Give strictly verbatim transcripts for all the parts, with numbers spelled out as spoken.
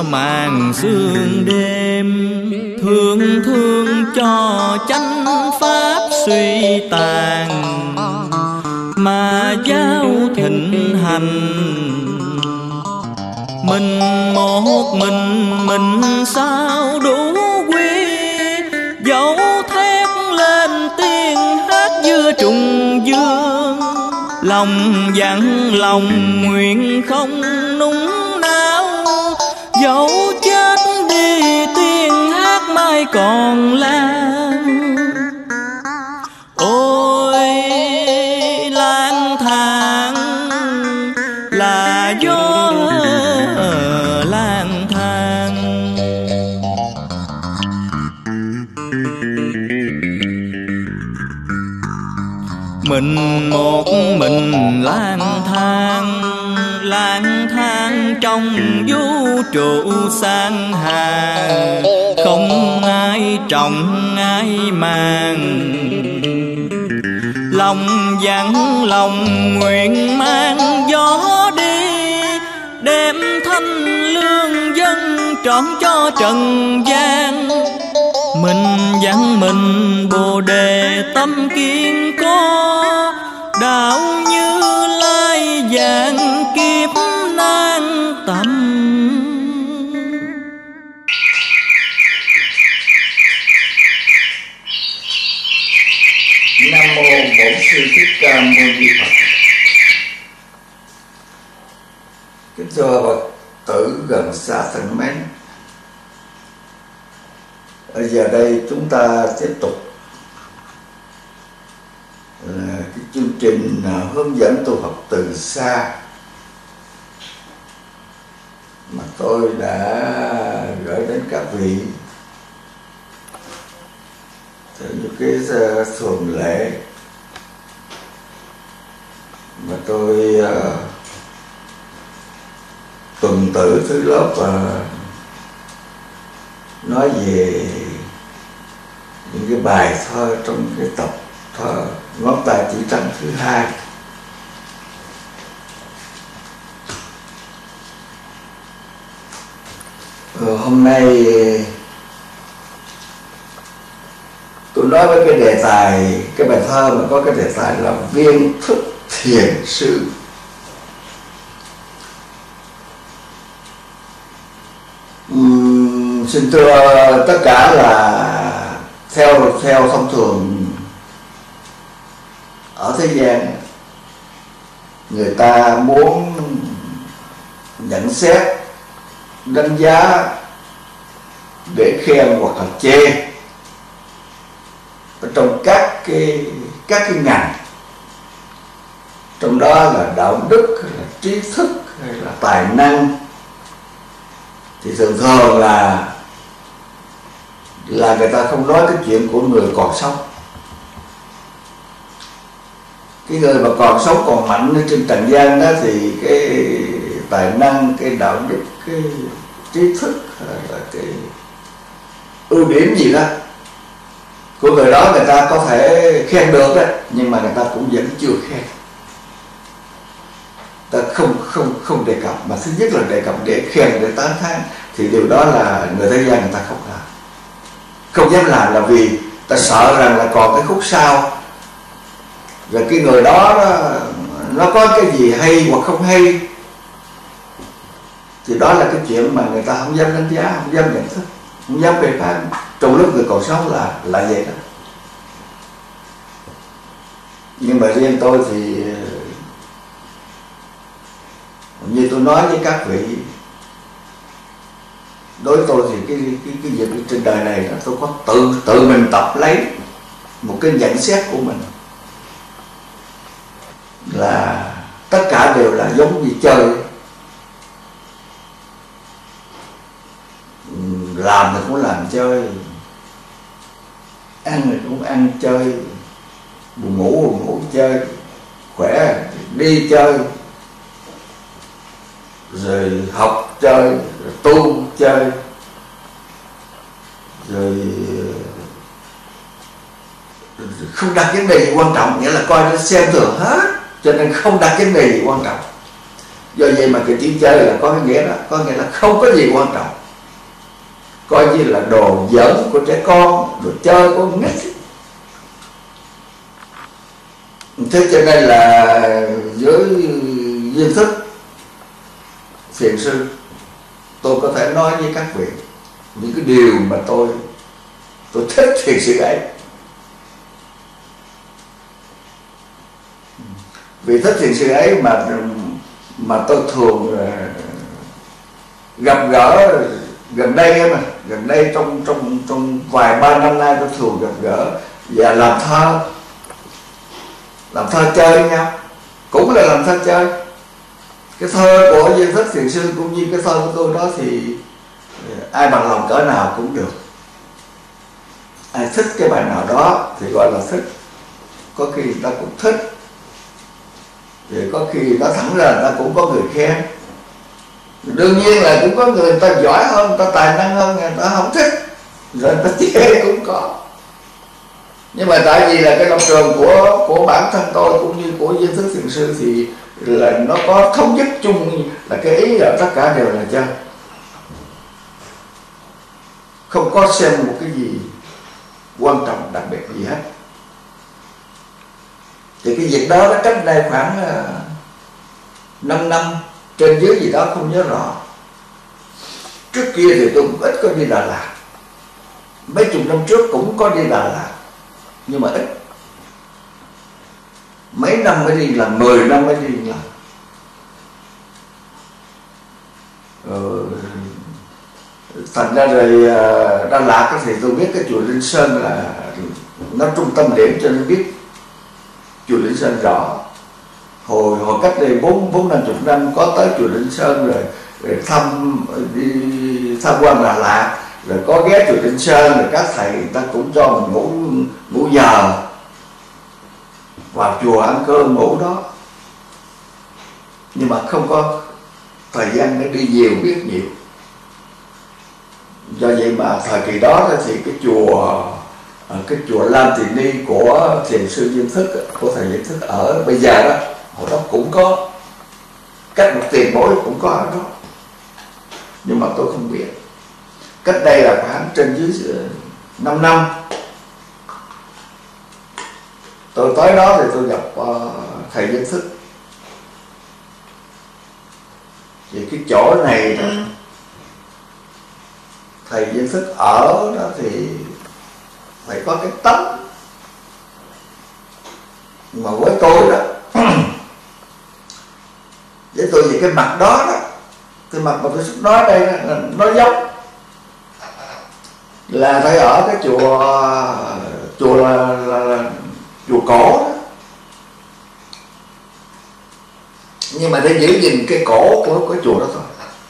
màn sương đêm, thương thương cho chánh pháp suy tàn, mà giáo thịnh hành. Mình một mình mình sao đủ quý, dẫu thét lên tiếng hát giữa trùng dương. Lòng dặn lòng nguyện không núng nao, dẫu chết đi tiếng hát mai còn lan. Ôi lang thang là gió lang thang, mình một mình lang thang, lang thang trong vũ trụ sang hà, không ai trọng ai màng. Lòng dặn lòng nguyện mang gió đi, đem thanh lương dân trọn cho trần gian. Mình dặn mình bồ đề tâm kiên cố, đạo Như Lai vạn kiếp nan tâm. Nam mô Bổn Sư Thích Ca Mâu Ni Phật. Kính thưa Phật tử gần xa thân mến, ở giờ đây chúng ta tiếp tục là cái chương trình hướng dẫn tu học từ xa mà tôi đã gửi đến các vị theo như cái thường lệ mà tôi uh, tuần tự thứ lớp uh, nói về những cái bài thơ trong cái tập thơ Ngón Tay Chỉ Trăng thứ hai. Ờ, hôm nay tôi nói với cái đề tài, cái bài thơ mà có cái đề tài là Viên Thức Thiền Sư. Uhm, xin thưa tất cả là theo theo thông thường ở thế gian, người ta muốn nhận xét, đánh giá để khen hoặc là chê ở trong các cái các cái ngành, trong đó là đạo đức hay là trí thức hay là tài năng, thì thường thường là là người ta không nói cái chuyện của người còn sống. Cái người mà còn sống còn mạnh ở trên trần gian đó thì cái tài năng, cái đạo đức, cái trí thức hay là cái ưu điểm gì đó của người đó người ta có thể khen được đấy, nhưng mà người ta cũng vẫn chưa khen. Ta không không không đề cập, mà thứ nhất là đề cập để khen, để tán thán, thì điều đó là người thế gian người ta không làm, không dám làm, là vì ta sợ rằng là còn cái khúc sau, rồi cái người đó nó, nó có cái gì hay hoặc không hay, thì đó là cái chuyện mà người ta không dám đánh giá, không dám nhận thức, không dám phê phán trong lúc người còn sống, là là vậy đó. Nhưng mà riêng tôi thì như tôi nói với các vị, đối với tôi thì cái cái cái việc trên đời này là tôi có tự tự mình tập lấy một cái nhận xét của mình, là tất cả đều là giống như chơi, làm thì cũng làm chơi, ăn thì cũng ăn chơi, buồn ngủ buồn ngủ chơi, khỏe đi chơi, rồi học chơi, rồi tu chơi, rồi không đặt vấn đề gì quan trọng, nghĩa là coi nó xem thường hết, cho nên không đặt vấn đề gì quan trọng. Do vậy mà cái chữ chơi là có cái nghĩa đó, có nghĩa là không có gì quan trọng. coi như là đồ giỡn của trẻ con, đồ chơi của con nít. Thế cho nên là với Duyên Thức thiền sư, tôi có thể nói với các vị những cái điều mà tôi tôi thích thiền sư ấy. Vì thích thiền sư ấy mà mà tôi thường gặp gỡ gần đây mà gần đây trong trong trong vài ba năm nay tôi thường gặp gỡ và làm thơ làm thơ chơi nhau, cũng là làm thơ chơi. Cái thơ của Duyên Thức thiền sư cũng như cái thơ của tôi đó thì ai bằng lòng cỡ nào cũng được. Ai thích cái bài nào đó thì gọi là thích, có khi người ta cũng thích, thì có khi nó thẳng ra người ta cũng có người khen. Đương nhiên là cũng có người, người ta giỏi hơn, người ta tài năng hơn, người ta không thích rồi người ta chê cũng có. Nhưng mà tại vì là cái lập trường của của bản thân tôi cũng như của Duyên Thức thiền sư thì là nó có thống nhất chung là cái ý là tất cả đều là chơi, không có xem một cái gì quan trọng đặc biệt gì hết. Thì cái việc đó nó cách đây khoảng năm năm trên dưới gì đó không nhớ rõ. Trước kia thì tôi cũng ít có đi Đà Lạt, mấy chục năm trước cũng có đi Đà Lạt nhưng mà ít, mấy năm mới đi lần, mười năm mới đi lần. Ừ, thành ra rồi Đà Lạt thì tôi biết cái chùa Linh Sơn là nó trung tâm điểm, cho nên biết chùa Linh Sơn rõ. Hồi hồi cách đây bốn bốn năm chục năm có tới chùa Linh Sơn rồi, rồi thăm đi tham quan Đà Lạt, rồi có ghé chùa Linh Sơn, rồi các thầy người ta cũng cho mình ngủ ngủ giờ, vào chùa ăn cơm ngủ đó. Nhưng mà không có thời gian để đi nhiều biết nhiều. Do vậy mà thời kỳ đó thì cái chùa cái chùa Lam Tỳ Ni của thiền sư Duyên Thức, của thầy Duyên Thức ở bây giờ đó, hồi đó cũng có, cách một tiền bối cũng có ở đó, nhưng mà tôi không biết. Cách đây là khoảng trên dưới năm năm tôi tới đó thì tôi gặp uh, thầy Duyên Thức. Thì cái chỗ này đó, thầy Duyên Thức ở đó thì phải có cái tấm, mà với tôi đó với tôi thì cái mặt đó đó, cái mặt mà tôi sắp nói đây đó, nó giống là thầy ở cái chùa chùa là, là, là chùa cổ đó. Nhưng mà để giữ gìn cái cổ của cái chùa đó thôi,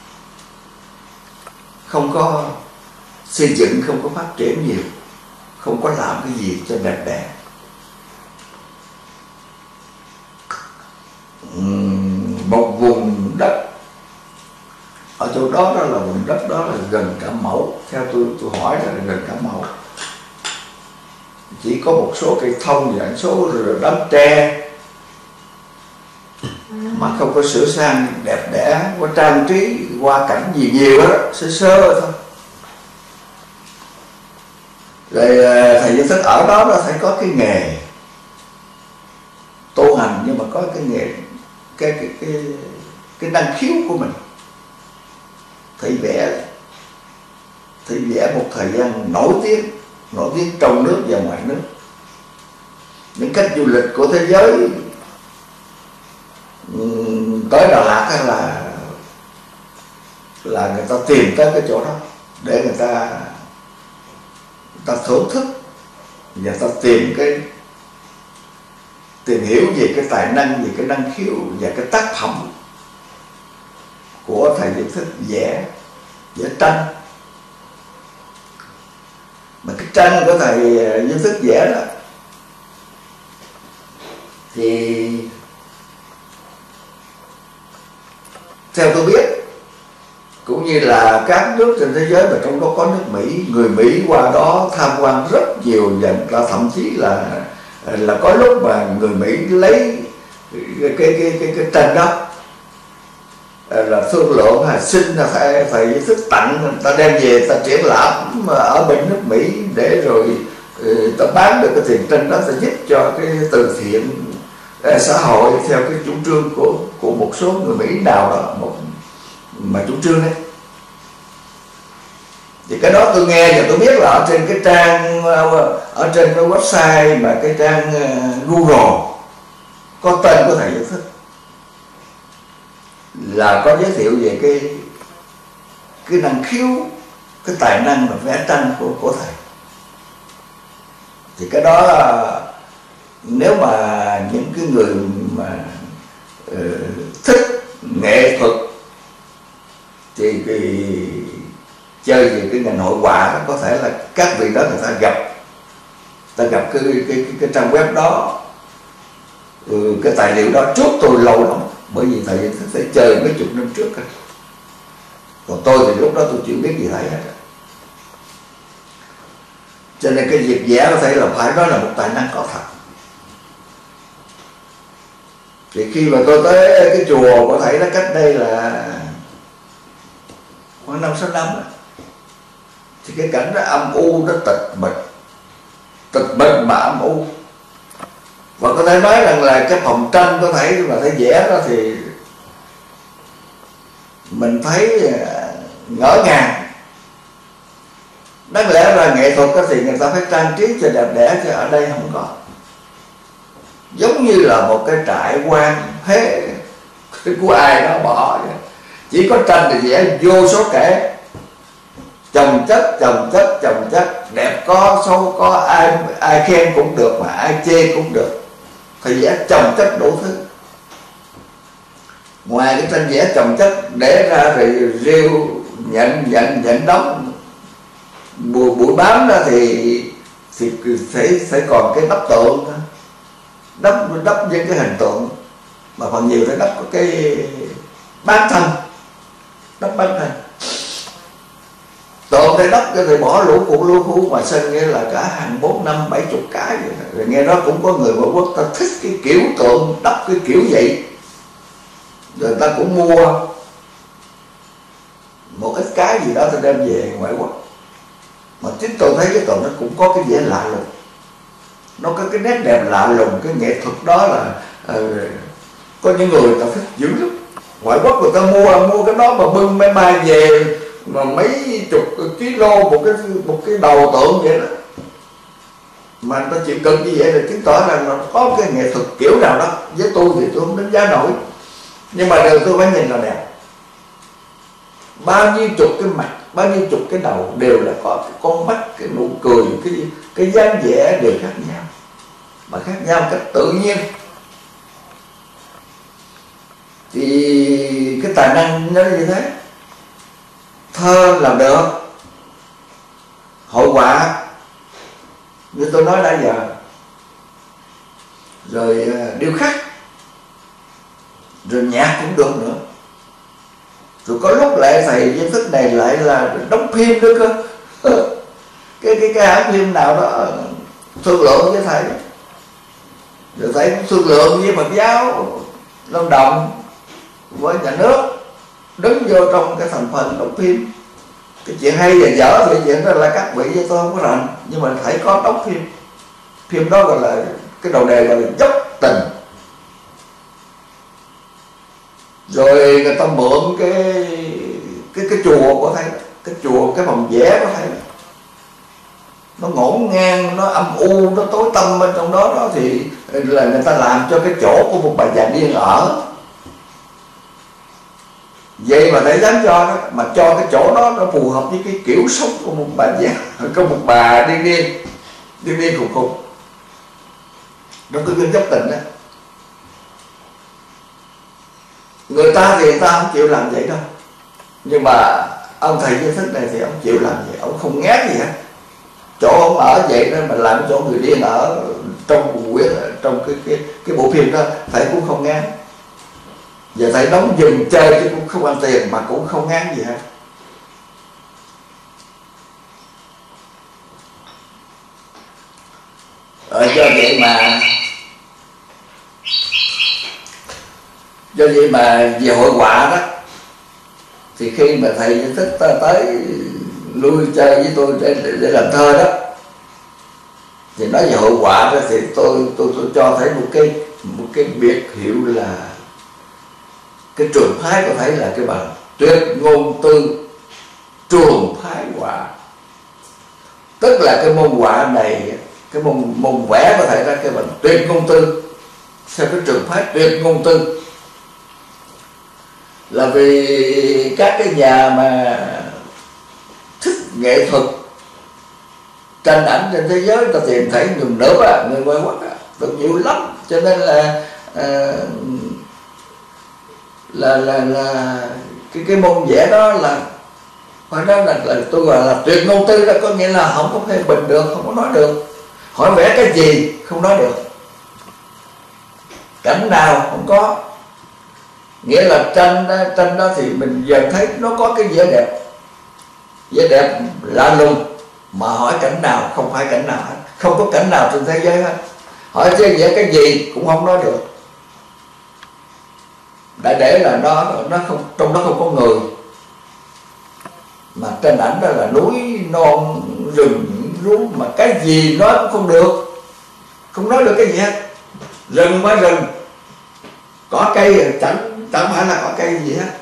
không có xây dựng, không có phát triển nhiều, không có làm cái gì cho đẹp đẽ. Một vùng đất ở chỗ đó, đó là vùng đất đó là gần cả mẫu, theo tôi tôi hỏi là gần cả mẫu, chỉ có một số cây thông và một số đám tre, mà không có sửa sang đẹp đẽ, không có trang trí hoa cảnh gì nhiều đó, sơ sơ thôi. Rồi thầy Duyên Thức ở đó là phải có cái nghề tu hành, nhưng mà có cái nghề cái cái cái cái năng khiếu của mình. Thầy vẽ thầy vẽ một thời gian nổi tiếng, nổi tiếng trong nước và ngoài nước. Những khách du lịch của thế giới tới Đà Lạt hay là là người ta tìm tới cái chỗ đó để người ta người ta thưởng thức, và ta tìm cái tìm hiểu về cái tài năng, về cái năng khiếu và cái tác phẩm của thầy Duyên Thức vẽ vẽ tranh. Mà cái tranh của thầy Duyên Thức vẽ đó thì theo tôi biết, cũng như là các nước trên thế giới, và trong đó có nước Mỹ, người Mỹ qua đó tham quan rất nhiều, và ta thậm chí là là có lúc mà người Mỹ lấy cái cái cái cái, cái tranh đó là thương lượng hay xin là phải phải thức tặng, người ta đem về ta triển lãm ở bên nước Mỹ để rồi ta bán được cái tiền tranh đó, ta giúp cho cái từ thiện xã hội theo cái chủ trương của của một số người Mỹ nào đó một mà chủ trương đấy. Thì cái đó tôi nghe và tôi biết là ở trên cái trang, ở trên cái website mà cái trang Google có tên của thầy Giới Thích, là có giới thiệu về cái cái năng khiếu, cái tài năng mà vẽ tranh của của thầy. Thì cái đó là nếu mà những cái người mà uh, thích nghệ thuật thì cái chơi về cái ngành hội họa đó, có thể là các vị đó người ta gặp ta gặp cái cái cái, cái trang web đó, ừ, cái tài liệu đó trước tôi lâu lắm, bởi vì thầy phải chơi mấy chục năm trước rồi. Còn tôi thì lúc đó tôi chưa biết gì thầy hết. Cho nên cái việc vẽ có thể là phải nói là một tài năng có thật. Thì khi mà tôi tới cái chùa của thầy đó cách đây là khoảng năm sáu năm đó, thì cái cảnh đó âm u, nó tịch mịch, tịch mịch mà âm u. Và có thể nói rằng là cái phòng tranh có thể mà thấy vẽ đó thì mình thấy ngỡ ngàng. Đáng lẽ ra nghệ thuật thì người ta phải trang trí cho đẹp đẽ, chứ ở đây không có. Giống như là một cái trại quan thế của ai đó bỏ vậy. Chỉ có tranh thì vẽ vô số kẻ, chồng chất chồng chất chồng chất, đẹp có xấu có, ai ai khen cũng được mà ai chê cũng được. Thì vẽ chồng chất đủ thứ. Ngoài cái tranh vẽ chồng chất để ra thì rêu nhận nhận nhận đóng bụi bụi bám ra thì thì phải phải còn cái đắp tượng thôi, đắp đắp những cái hình tượng, mà phần nhiều phải đắp cái bán thân, đắp bán thân. Tượng thì đắp cái thì bỏ lũ cụ lũ khu mà sân nghĩa là cả hàng bốn năm bảy chục cái vậy. Rồi nghe nói cũng có người ngoại quốc ta thích cái kiểu tượng đắp cái kiểu vậy, rồi ta cũng mua một ít cái gì đó ta đem về ngoại quốc. Mà chính tôi thấy cái tượng nó cũng có cái vẻ lạ lùng, nó có cái nét đẹp lạ lùng. Cái nghệ thuật đó là uh, có những người ta thích dữ lắm. Ngoại quốc người ta mua mua cái đó mà bưng máy bay về mà mấy chục kg một cái một cái đầu tượng vậy đó, mà người ta chịu cực như vậy là chứng tỏ rằng là có cái nghệ thuật kiểu nào đó. Với tôi thì tôi không đánh giá nổi, nhưng mà điều tôi phải nhìn là đẹp. Bao nhiêu chục cái mặt, bao nhiêu chục cái đầu đều là có cái con mắt, cái nụ cười, cái cái dáng vẻ đều khác nhau, mà khác nhau một cách tự nhiên. Thì cái tài năng nó như thế. Thơ làm được, hội họa như tôi nói đã giờ, rồi điêu khắc, rồi nhạc cũng được nữa. Rồi có lúc lại thầy Giới Thích này lại là đóng phim nữa cơ. cái cái cái hãng phim nào đó thương lượng với thầy, rồi thầy cũng thương lượng với Phật giáo Lâm Đồng với nhà nước, đứng vô trong cái thành phần đóng phim. Cái chuyện hay và dở thì chuyện đó là các vị với tôi không có rành, nhưng mà thầy có đóng phim. Phim đó gọi là cái đầu đề gọi là Dốc Tình. Rồi người ta mượn cái cái cái chùa của thầy, cái chùa, cái phòng vẽ của thầy, nó ngổn ngang, nó âm u, nó tối tăm bên trong đó đó, thì là người ta làm cho cái chỗ của một bà già điên ở. Vậy mà thầy dám cho đó, mà cho cái chỗ đó nó phù hợp với cái kiểu sống của một bà già, có một bà điên điên điên điên khùng khùng. Nó cứ Dốc Tình đó. Người ta thì người ta không chịu làm vậy đâu, nhưng mà ông thầy Giới Thích này thì ông chịu làm vậy, ông không ngán gì hết. Chỗ ông ở vậy đó mà làm chỗ người điên ở trong quyển, trong cái cái cái bộ phim đó, thầy cũng không ngán. Giờ thầy đóng dừng chơi chứ cũng không ăn tiền, mà cũng không ngán gì hết. Ờ, do vậy mà do vậy mà về hội họa đó Thì khi mà thầy Duy Thức tới lui chơi với tôi để, để, để làm thơ đó, thì nói về hội họa đó, thì tôi tôi tôi cho thấy một cái một cái biệt hiệu là cái trường phái có thấy là cái bằng tuyệt ngôn tư trường phái họa. Tức là cái môn họa này, cái môn môn vẽ có thể ra cái bằng tuyệt ngôn tư. Sao cái trường phái tuyệt ngôn tư? Là vì các cái nhà mà thích nghệ thuật tranh ảnh trên thế giới, ta tìm thấy nhiều nước á, người ngoại quốc á, được nhiều lắm. Cho nên là à, là là là cái cái môn vẽ đó là phải nói là, là tôi gọi là tuyệt ngôn tư đó, có nghĩa là không có phê bình được, không có nói được. Hỏi vẽ cái gì không nói được, cảnh nào không có. Nghĩa là tranh đó, tranh đó thì mình dần thấy nó có cái vẻ đẹp, vẻ đẹp lạ lùng, mà hỏi cảnh nào không phải cảnh nào hết, không có cảnh nào trên thế giới hết. Hỏi chứ vẽ cái gì cũng không nói được. Đã để là nó nó không, trong đó không có người, mà trên ảnh đó là núi non rừng rú, mà cái gì nói cũng không được, không nói được cái gì hết. Rừng mới rừng, có cây chẳng chẳng phải là có cây gì hết.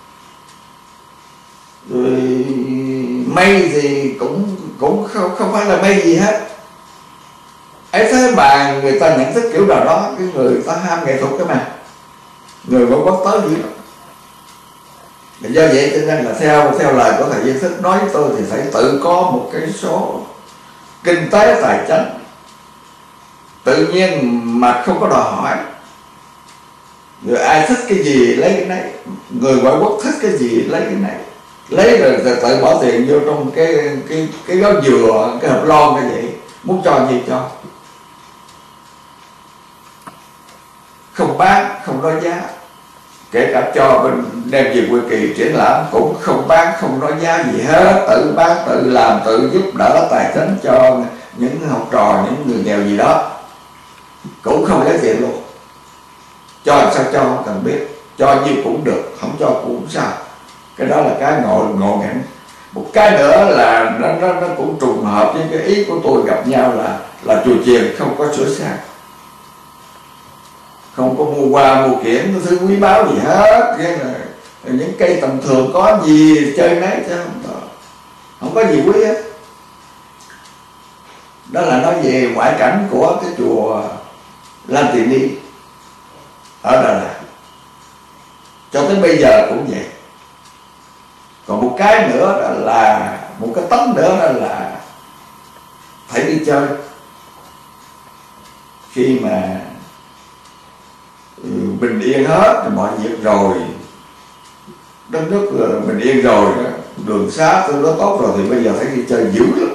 Rồi mây thì cũng cũng không không phải là mây gì hết. Ấy thế mà người ta nhận thức kiểu nào đó, cái người ta ham nghệ thuật cái mà người vẫn có tới dữ lắm. Do vậy cho nên là theo theo lời của thầy Duy Thức nói với tôi thì phải tự có một cái số kinh tế tài chánh tự nhiên mà không có đòi hỏi. Người ai thích cái gì lấy cái này, người ngoại quốc thích cái gì lấy cái này, lấy rồi tự bỏ tiền vô trong cái cái cái gói dừa, cái hộp lon cái vậy, muốn cho gì cho. Không bán, không nói giá. Kể cả cho bên đem về Quy Kỳ triển lãm cũng không bán, không nói giá gì hết. Tự bán, tự làm, tự giúp đỡ tài chính cho những học trò, những người nghèo gì đó. Cũng không lấy tiền luôn. Cho làm sao cho không cần biết. Cho nhiêu cũng được, không cho cũng sao. Cái đó là cái ngộ ngộ nghĩnh. Một cái nữa là nó, nó, nó cũng trùng hợp với cái ý của tôi gặp nhau là là chùa chiền không có sửa sang, không có mua hoa mua kiển thứ quý báu gì hết. Cái là những cây tầm thường có gì chơi nấy chứ không có, không có gì quý hết. Đó là nói về ngoại cảnh của cái chùa Lam Tỳ Ni ở Đà Lạt, cho tới bây giờ cũng vậy. Còn một cái nữa đó là một cái tấm nữa đó là phải đi chơi. Khi mà bình yên hết mọi việc rồi, đất nước bình yên rồi đó, đường xá tôi nó tốt rồi, thì bây giờ phải đi chơi dữ lắm.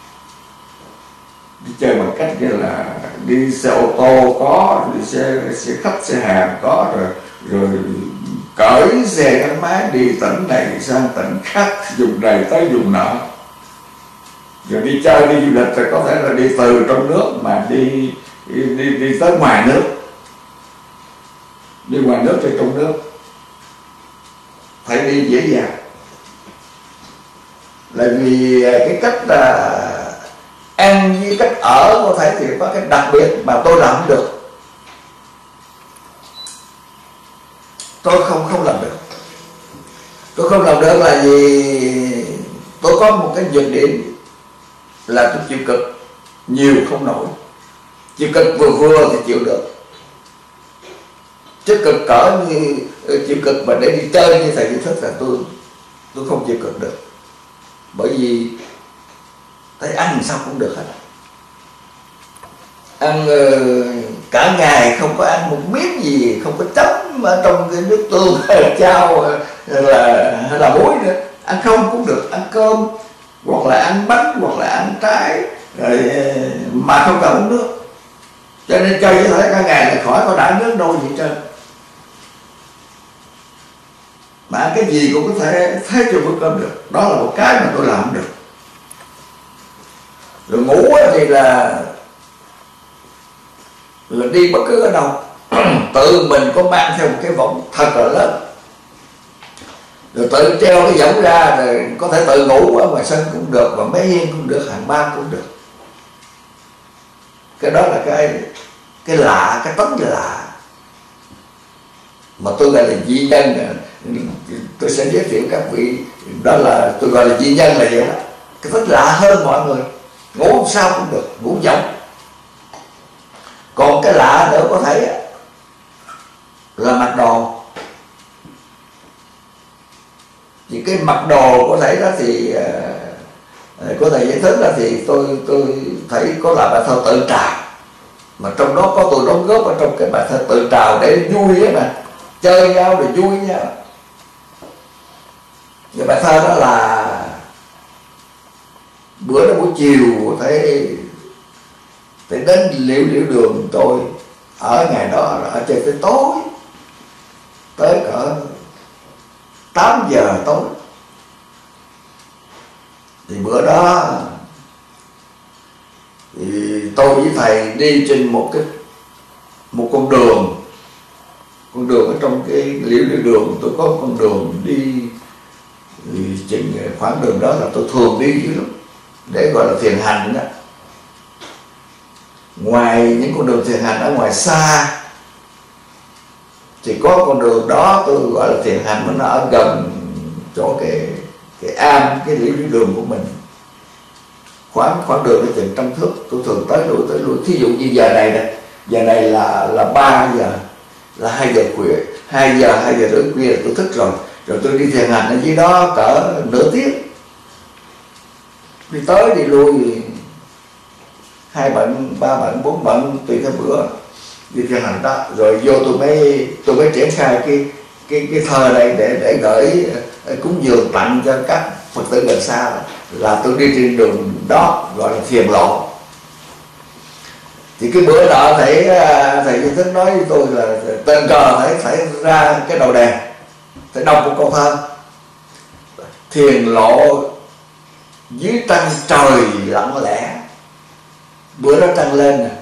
Đi chơi bằng cách như là đi xe ô tô có, đi xe xe khách xe hàng có, rồi rồi cởi xe gắn máy đi tỉnh này sang tỉnh khác, vùng này tới vùng nọ. Rồi đi chơi đi du lịch thì có thể là đi từ trong nước mà đi đi đi, đi tới ngoài nước, đi ngoài nước tới trong nước, phải đi dễ dàng. Là vì cái cách là ăn với cách ở có thể thì có cái đặc biệt mà tôi làm không được. Tôi không không làm được. Tôi không làm được là vì tôi có một cái nhược điểm là tôi chịu cực nhiều không nổi. Chịu cực vừa vừa thì chịu được, chứ cực cỡ như chịu cực mà để đi chơi như thầy Duy Thức là tôi tôi không chịu cực được. Bởi vì thấy ăn sao cũng được hết, ăn cả ngày không có ăn một miếng gì, không có chấm ở trong cái nước tương chao là hay là muối nữa, ăn không cũng được, ăn cơm hoặc là ăn bánh hoặc là ăn trái rồi mà không cần uống nước. Cho nên chơi với thể cả ngày là khỏi có đã nước đâu gì trên, mà ăn cái gì cũng có thể thấy cho bữa cơm được. Đó là một cái mà tôi làm được. Rồi ngủ thì là là đi bất cứ ở đâu tự mình có mang theo một cái vòng thật là lớn, rồi tự treo cái võng ra, rồi có thể tự ngủ ở ngoài sân cũng được, và mấy hiên cũng được, hàng ban cũng được. Cái đó là cái cái lạ, cái tánh lạ mà tôi gọi là dị nhân. Tôi sẽ giới thiệu các vị, đó là tôi gọi là dị nhân là vậy đó. Cái tánh lạ hơn mọi người, ngủ sao cũng được, ngủ võng. Còn cái lạ nữa có thể là mặc đồ. Thì cái mặc đồ có thể đó thì uh, có thể giải thích đó thì tôi tôi thấy có là bài thơ Tự Trào, mà trong đó có tôi đóng góp ở trong cái bài thơ Tự Trào để vui á, mà chơi nhau rồi vui nhau. Cái bài thơ đó là bữa đó buổi chiều thấy thấy đến liễu liễu đường, tôi ở ngày đó ở chơi tới tối, tới cỡ tám giờ tối. Thì bữa đó thì tôi với thầy đi trên một cái một con đường, con đường ở trong cái liễu liễu đường. Tôi có con đường đi thì chừng khoảng đường đó là tôi thường đi dữ lắm, để gọi là thiền hành đó. Ngoài những con đường thiền hành ở ngoài xa thì có con đường đó tôi gọi là thiền hành, mà nó ở gần chỗ cái cái am, cái liễu liễu đường của mình. Khoảng khoảng đường nó chừng trăm thước, tôi thường tới lui tới lui. Thí dụ như giờ này nè, giờ này là là ba giờ, là hai giờ khuya, hai giờ hai giờ rưỡi khuya là tôi thức rồi, rồi tôi đi thiền hành ở dưới đó cỡ nửa tiếng, đi tới đi lui, hai bận, ba bận, bốn bận tùy theo bữa đi thiền hành đó. Rồi vô tôi mới tôi mới triển khai cái cái cái thơ này để để gửi cúng dường tặng cho các Phật tử gần xa, là tôi đi trên đường đó gọi là thiền lộ. Thì cái bữa đó thầy thầy Duy Thức nói với tôi là tình cờ thầy phải ra cái đầu đèn, thầy đọc một câu thơ: thiền lộ dưới trăng trời lặng lẽ. Bữa đó trăng lên nè,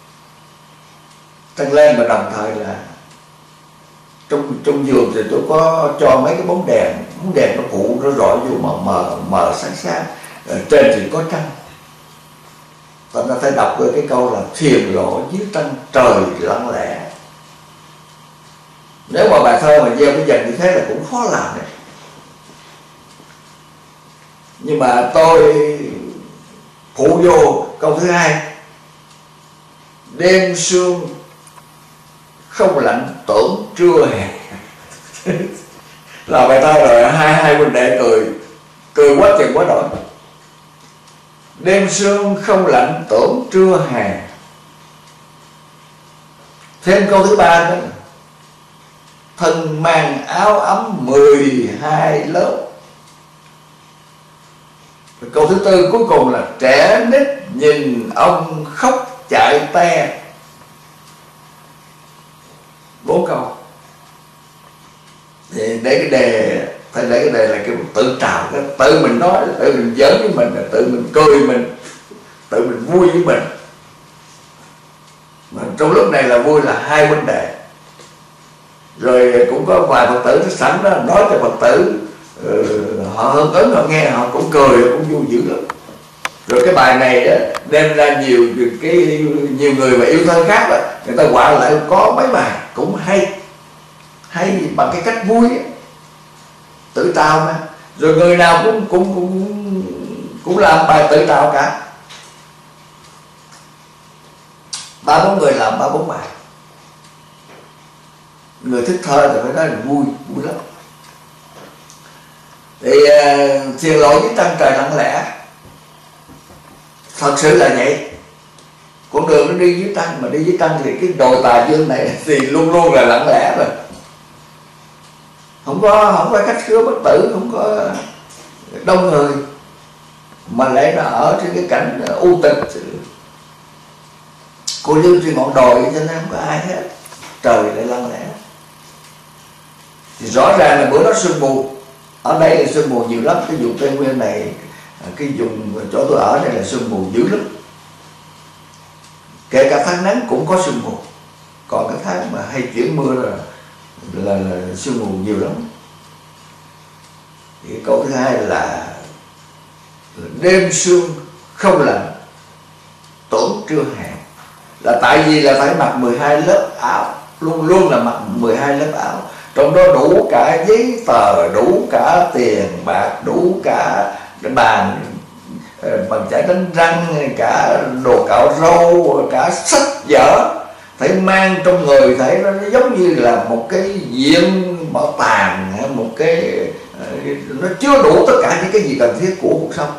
trăng lên, mà đồng thời là trong trong giường thì tôi có cho mấy cái bóng đèn, bóng đèn nó phụ nó rọi vô mờ mờ mờ sáng sáng, trên thì có trăng. Thành ra phải đọc cái câu là thiền lộ dưới trăng trời lặng lẽ. Nếu mà bài thơ mà gieo cái dần như thế là cũng khó làm đấy. Nhưng mà tôi phụ vô câu thứ hai: đêm sương không lạnh tưởng trưa hè. Là bài thơ rồi, hai hai huynh đệ cười cười quá chừng quá nổi. Đêm sương không lạnh tưởng trưa hè. Thêm câu thứ ba nữa: thân mang áo ấm mười hai lớp. Câu thứ tư cuối cùng là trẻ nít nhìn ông khóc chạy te. Bốn câu. Thì để cái đề, phải để cái đề là cái tự trào, cái tự mình nói, tự mình giỡn với mình, tự mình cười mình, tự mình vui với mình. Mà trong lúc này là vui là hai vấn đề. Rồi cũng có vài Phật tử sẵn đó nói cho Phật tử, uh, họ hứng ứng, họ nghe họ cũng cười, họ cũng vui dữ lắm. Rồi cái bài này đó, đem ra nhiều cái nhiều người mà yêu thơ khác đó, người ta quả lại có mấy bài cũng hay, hay bằng cái cách vui ấy. Tự trào mà. Rồi người nào cũng cũng cũng cũng làm bài tự trào cả. Ba bốn người làm ba bốn bài. Người thích thơ thì phải nói là vui, vui lắm. Thì uh, thiền lộ với trăng trời lặng lẽ, thật sự là vậy. Con đường nó đi dưới trăng, mà đi dưới trăng thì cái đồi Tà Dương này thì luôn luôn là lặng lẽ rồi. Không có không có khách khứa bất tử, không có đông người, mà lại nó ở trên cái cảnh u tịch, cô lưu trên ngọn đồi cho nên không có ai hết, trời lại lặng lẽ. Thì rõ ràng là bữa đó sương mù. Ở đây là sương mù nhiều lắm. Cái vùng Tây Nguyên này, cái vùng chỗ tôi ở đây là sương mù dữ lắm. Kể cả tháng nắng cũng có sương mù. Còn cái tháng mà hay chuyển mưa là, là, là sương mù nhiều lắm. Thì câu thứ hai là đêm sương không lạnh tổn trưa hè, là tại vì là phải mặc mười hai lớp áo, luôn luôn là mặc mười hai lớp áo, trong đó đủ cả giấy tờ, đủ cả tiền bạc, đủ cả bàn bằng chải đánh răng, cả đồ cạo râu, cả sách vở, phải mang trong người, thấy nó giống như là một cái viện bảo tàng, một cái nó chứa đủ tất cả những cái gì cần thiết của cuộc sống.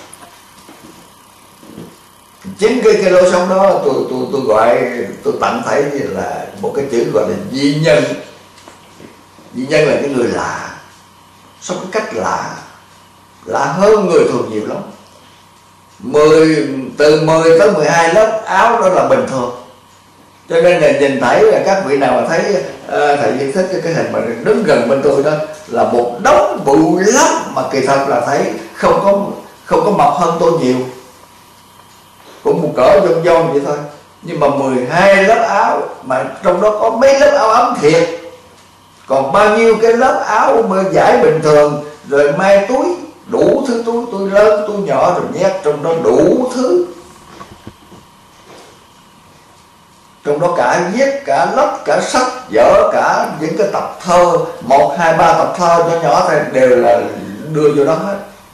Chính cái cái lối sống đó tôi tôi tôi gọi, tôi tạm thấy là một cái chữ gọi là dị nhân. Dị nhân là cái người lạ, sống cái cách lạ, lạ hơn người thường nhiều lắm. mười từ mười tới mười hai lớp áo đó là bình thường. Cho nên là nhìn thấy là các vị nào mà thấy uh, thầy Duy Thích cái, cái hình mà đứng gần bên tôi đó là một đống bụi lắm, mà kỳ thật là thấy không có không có mập hơn tôi nhiều, cũng một cỡ vông vông vậy thôi. Nhưng mà mười hai lớp áo, mà trong đó có mấy lớp áo ấm thiệt, còn bao nhiêu cái lớp áo vải bình thường, rồi may túi, đủ thứ túi, túi lớn, túi nhỏ, rồi nhét trong đó đủ thứ. Trong đó cả viết, cả lóc, cả sách vở, cả những cái tập thơ, một, hai, ba tập thơ nhỏ nhỏ thì đều là đưa vô đó hết.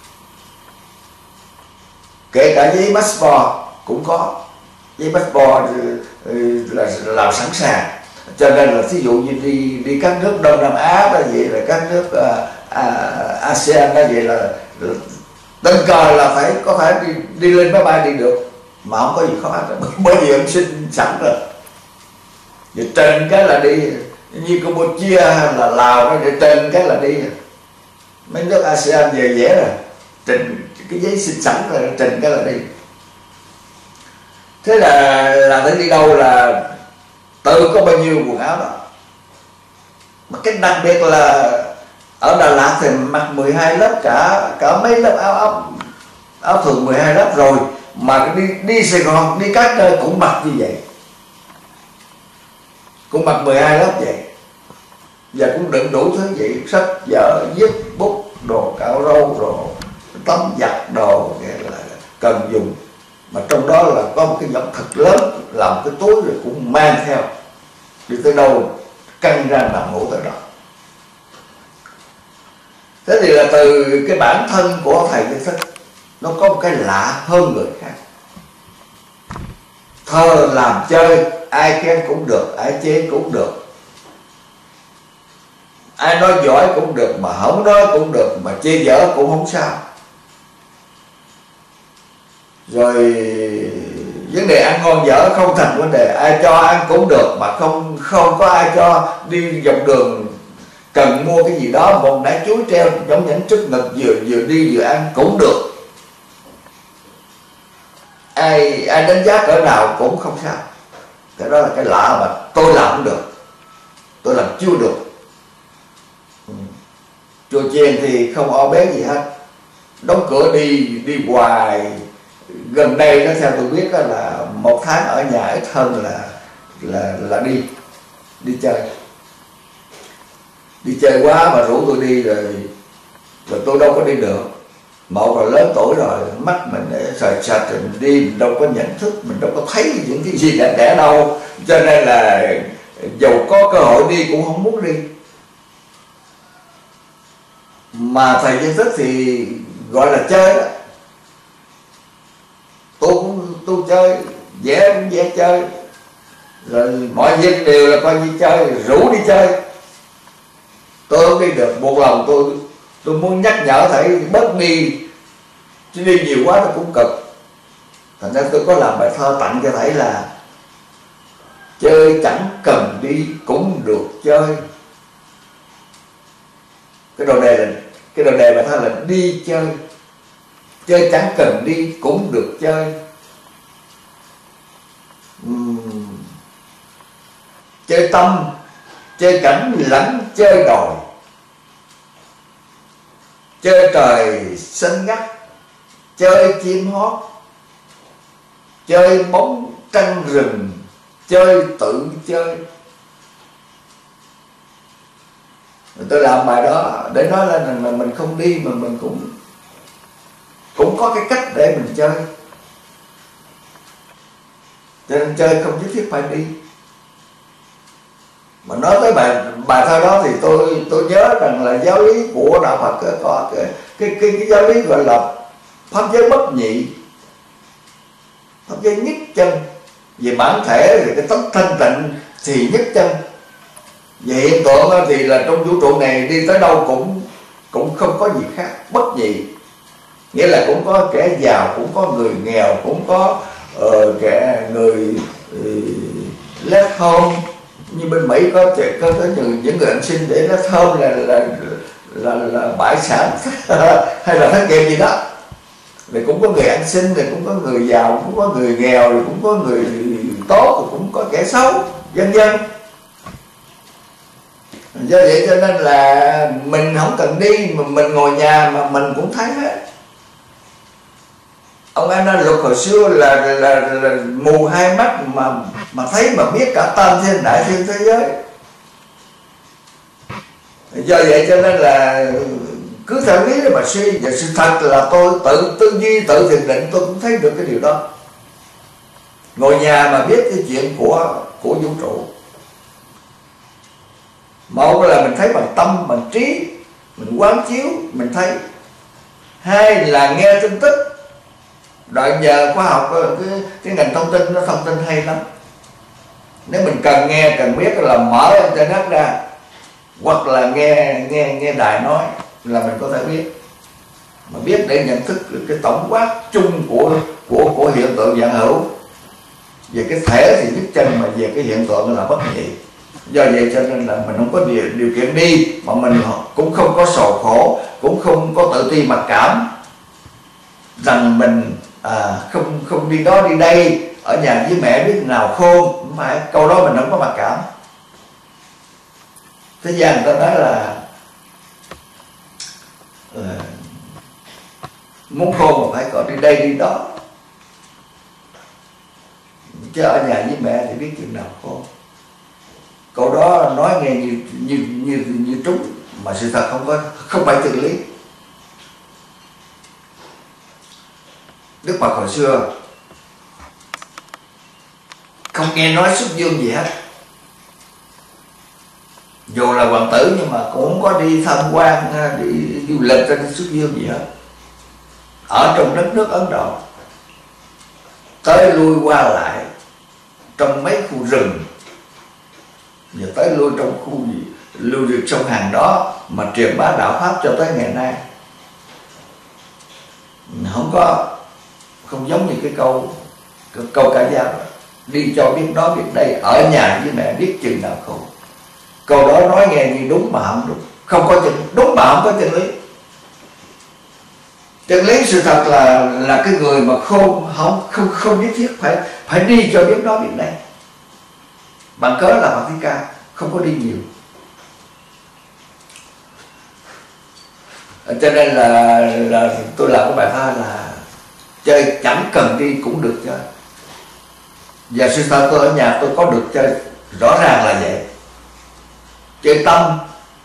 Kể cả giấy passport cũng có, giấy passport là làm sẵn sàng. Cho nên là thí dụ như đi đi các nước Đông Nam Á đó vậy, là các nước uh, à, a sê an đó vậy, là, là tình cờ là phải có thể đi, đi lên máy bay đi được, mà không có gì khó khăn, bởi vì ông xin sẵn rồi. Vậy trên cái là đi, như Campuchia là Lào đó, vậy trên cái là đi. Mấy nước a sê an về dễ rồi, trình cái giấy xin sẵn rồi, trình cái là đi. Thế là là tới đi đâu là tự có bao nhiêu quần áo đó. Mà cái đặc biệt là ở Đà Lạt thì mặc mười hai lớp, cả cả mấy lớp áo áo, áo thường mười hai lớp rồi, mà đi đi Sài Gòn, đi các nơi cũng mặc như vậy, cũng mặc mười hai lớp vậy, và cũng đựng đủ thứ vậy, sách vở, viết bút, đồ cạo râu, đồ tấm giặt, đồ là cần dùng. Mà trong đó là có một cái nhẫn thật lớn, làm cái túi rồi cũng mang theo, đi tới đâu căng ra nằm ngủ tới đó. Thế thì là từ cái bản thân của thầy Duy Thích, nó có một cái lạ hơn người khác. Thơ làm chơi, ai khen cũng được, ai chê cũng được, ai nói giỏi cũng được, mà không nói cũng được, mà chê dở cũng không sao. Rồi vấn đề ăn ngon dở không thành vấn đề, ai cho ăn cũng được, mà không không có ai cho đi dọc đường cần mua cái gì đó, một nải chuối treo giống nhẫn trước ngực, vừa vừa đi vừa ăn cũng được. Ai ai đánh giá cỡ nào cũng không sao. Cái đó là cái lạ mà tôi làm không được, tôi làm chưa được. ừ. Chùa chiền thì không o bé gì hết, đóng cửa đi đi hoài. Gần đây đó theo tôi biết đó là một tháng ở nhà ít hơn là là là đi đi chơi. Đi chơi quá mà rủ tôi đi rồi rồi tôi đâu có đi được. Một là lớn tuổi rồi, mắt mình sờ sạch rồi mình đi, mình đâu có nhận thức, mình đâu có thấy những cái gì đẹp đẽ đâu. Cho nên là dầu có cơ hội đi cũng không muốn đi. Mà thầy Duy Thích thì gọi là chơi đó. Tôi cũng tôi chơi, vẽ cũng vẽ chơi, rồi mọi việc đều là coi như chơi, rủ đi chơi. Tôi không đi được, một lần tôi tôi muốn nhắc nhở thầy bớt đi, chứ đi nhiều quá nó cũng cực. Thành ra tôi có làm bài thơ tặng cho thầy là chơi chẳng cần đi cũng được chơi. Cái đầu đề là cái đầu đề bài thơ là đi chơi, chơi chẳng cần đi cũng được chơi. uhm. Chơi tâm, chơi cảnh lãnh, chơi đồi, chơi trời xanh ngắt, chơi chim hót, chơi bóng trăng rừng, chơi tự chơi. Tôi làm bài đó để nói lên rằng là mình không đi mà mình cũng cũng có cái cách để mình chơi, cho nên chơi không nhất thiết phải đi. Mà nói tới bài bài thơ đó thì tôi tôi nhớ rằng là giáo lý của đạo Phật có cái cái cái, cái giáo lý gọi là pháp giới bất nhị, pháp giới nhất chân. Về bản thể thì cái tánh thanh tịnh thì nhất chân. Về hiện tượng thì là trong vũ trụ này đi tới đâu cũng cũng không có gì khác, bất nhị. Nghĩa là cũng có kẻ giàu, cũng có người nghèo, cũng có uh, kẻ người uh, left home. Như bên Mỹ có có, có những, những người ăn xin để left home là là, là, là, là bãi sản hay là thất nghiệp gì đó. Rồi cũng có người ăn xin, rồi cũng có người giàu, cũng có người nghèo, rồi cũng có người tốt, rồi cũng có kẻ xấu, vân vân. Do vậy cho nên là mình không cần đi mà mình ngồi nhà mà mình cũng thấy hết. Ông Ana Luật hồi xưa là, là, là, là mù hai mắt mà mà thấy mà biết cả tam thiên đại thiên thế giới. Do vậy cho nên là cứ theo lý mà suy, và sự thật là tôi tự tư duy tự thiền định tôi cũng thấy được cái điều đó. Ngồi nhà mà biết cái chuyện của của vũ trụ. Một là mình thấy bằng tâm, bằng trí, mình quán chiếu, mình thấy. Hai là nghe tin tức. Đoạn giờ khoa học cái, cái ngành thông tin nó thông tin hay lắm. Nếu mình cần nghe, cần biết là mở internet ra, hoặc là nghe nghe nghe đài nói là mình có thể biết. Mà biết để nhận thức cái tổng quát chung của của của hiện tượng vạn hữu. Về cái thể thì nhất chân, mà về cái hiện tượng là bất nhị. Do vậy cho nên là mình không có điều, điều kiện đi, mà mình cũng không có sầu khổ, cũng không có tự ti mặc cảm rằng mình à, không không đi đó đi đây, ở nhà với mẹ biết nào khôn. Không phải, câu đó mình không có mặc cảm. Thế gian người ta nói là, là muốn khôn mà phải có đi đây đi đó, chứ ở nhà với mẹ thì biết chừng nào khôn. Câu đó nói nghe như như như như trúng, mà sự thật không có không phải chân lý. Đức Phật hồi xưa không nghe nói xuất dương gì hết, dù là hoàng tử nhưng mà cũng không có đi tham quan, đi du lịch trên xuất dương gì hết. Ở trong đất nước Ấn Độ, tới lui qua lại trong mấy khu rừng, và tới lui trong khu lưu vực sông Hàn đó mà truyền bá đạo pháp cho tới ngày nay. Không có, không giống như cái câu cái câu ca dao đi cho biết đó biết đây, ở nhà với mẹ biết chừng nào khổ. Câu đó nói nghe như đúng mà không đúng, không có chân, đúng mà không có chân lý. Chân lý sự thật là là cái người mà khôn không không không nhất thiết phải phải đi cho biết đó biết đây. Bằng cớ là Phật Thích Ca không có đi nhiều. Cho nên là, là tôi làm cái bài thơ là chơi chẳng cần đi cũng được chơi. Và sự thật tôi ở nhà tôi có được chơi, rõ ràng là vậy. Chơi tâm,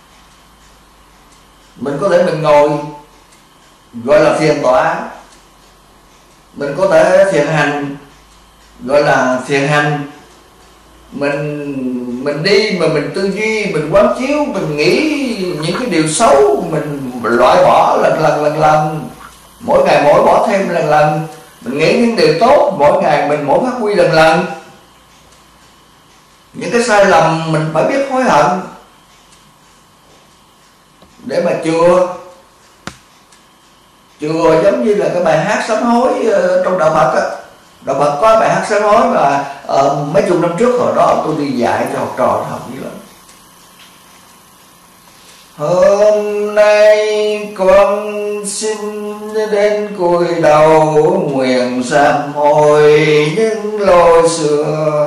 mình có thể mình ngồi gọi là thiền tọa, mình có thể thiền hành gọi là thiền hành, mình mình đi mà mình tư duy, mình quán chiếu, mình nghĩ những cái điều xấu mình loại bỏ lần lần lần lần, mỗi ngày mỗi bỏ thêm lần lần, mình nghĩ những điều tốt mỗi ngày mình mỗi phát huy lần lần. Những cái sai lầm mình phải biết hối hận để mà chừa chừa giống như là cái bài hát sám hối trong đạo Phật á. Đạo Phật có bài hát sám hối mà uh, mấy chục năm trước hồi đó tôi đi dạy cho học trò học như lắm. Hôm nay con xin đến cúi đầu nguyện sám hối những lỗi xưa.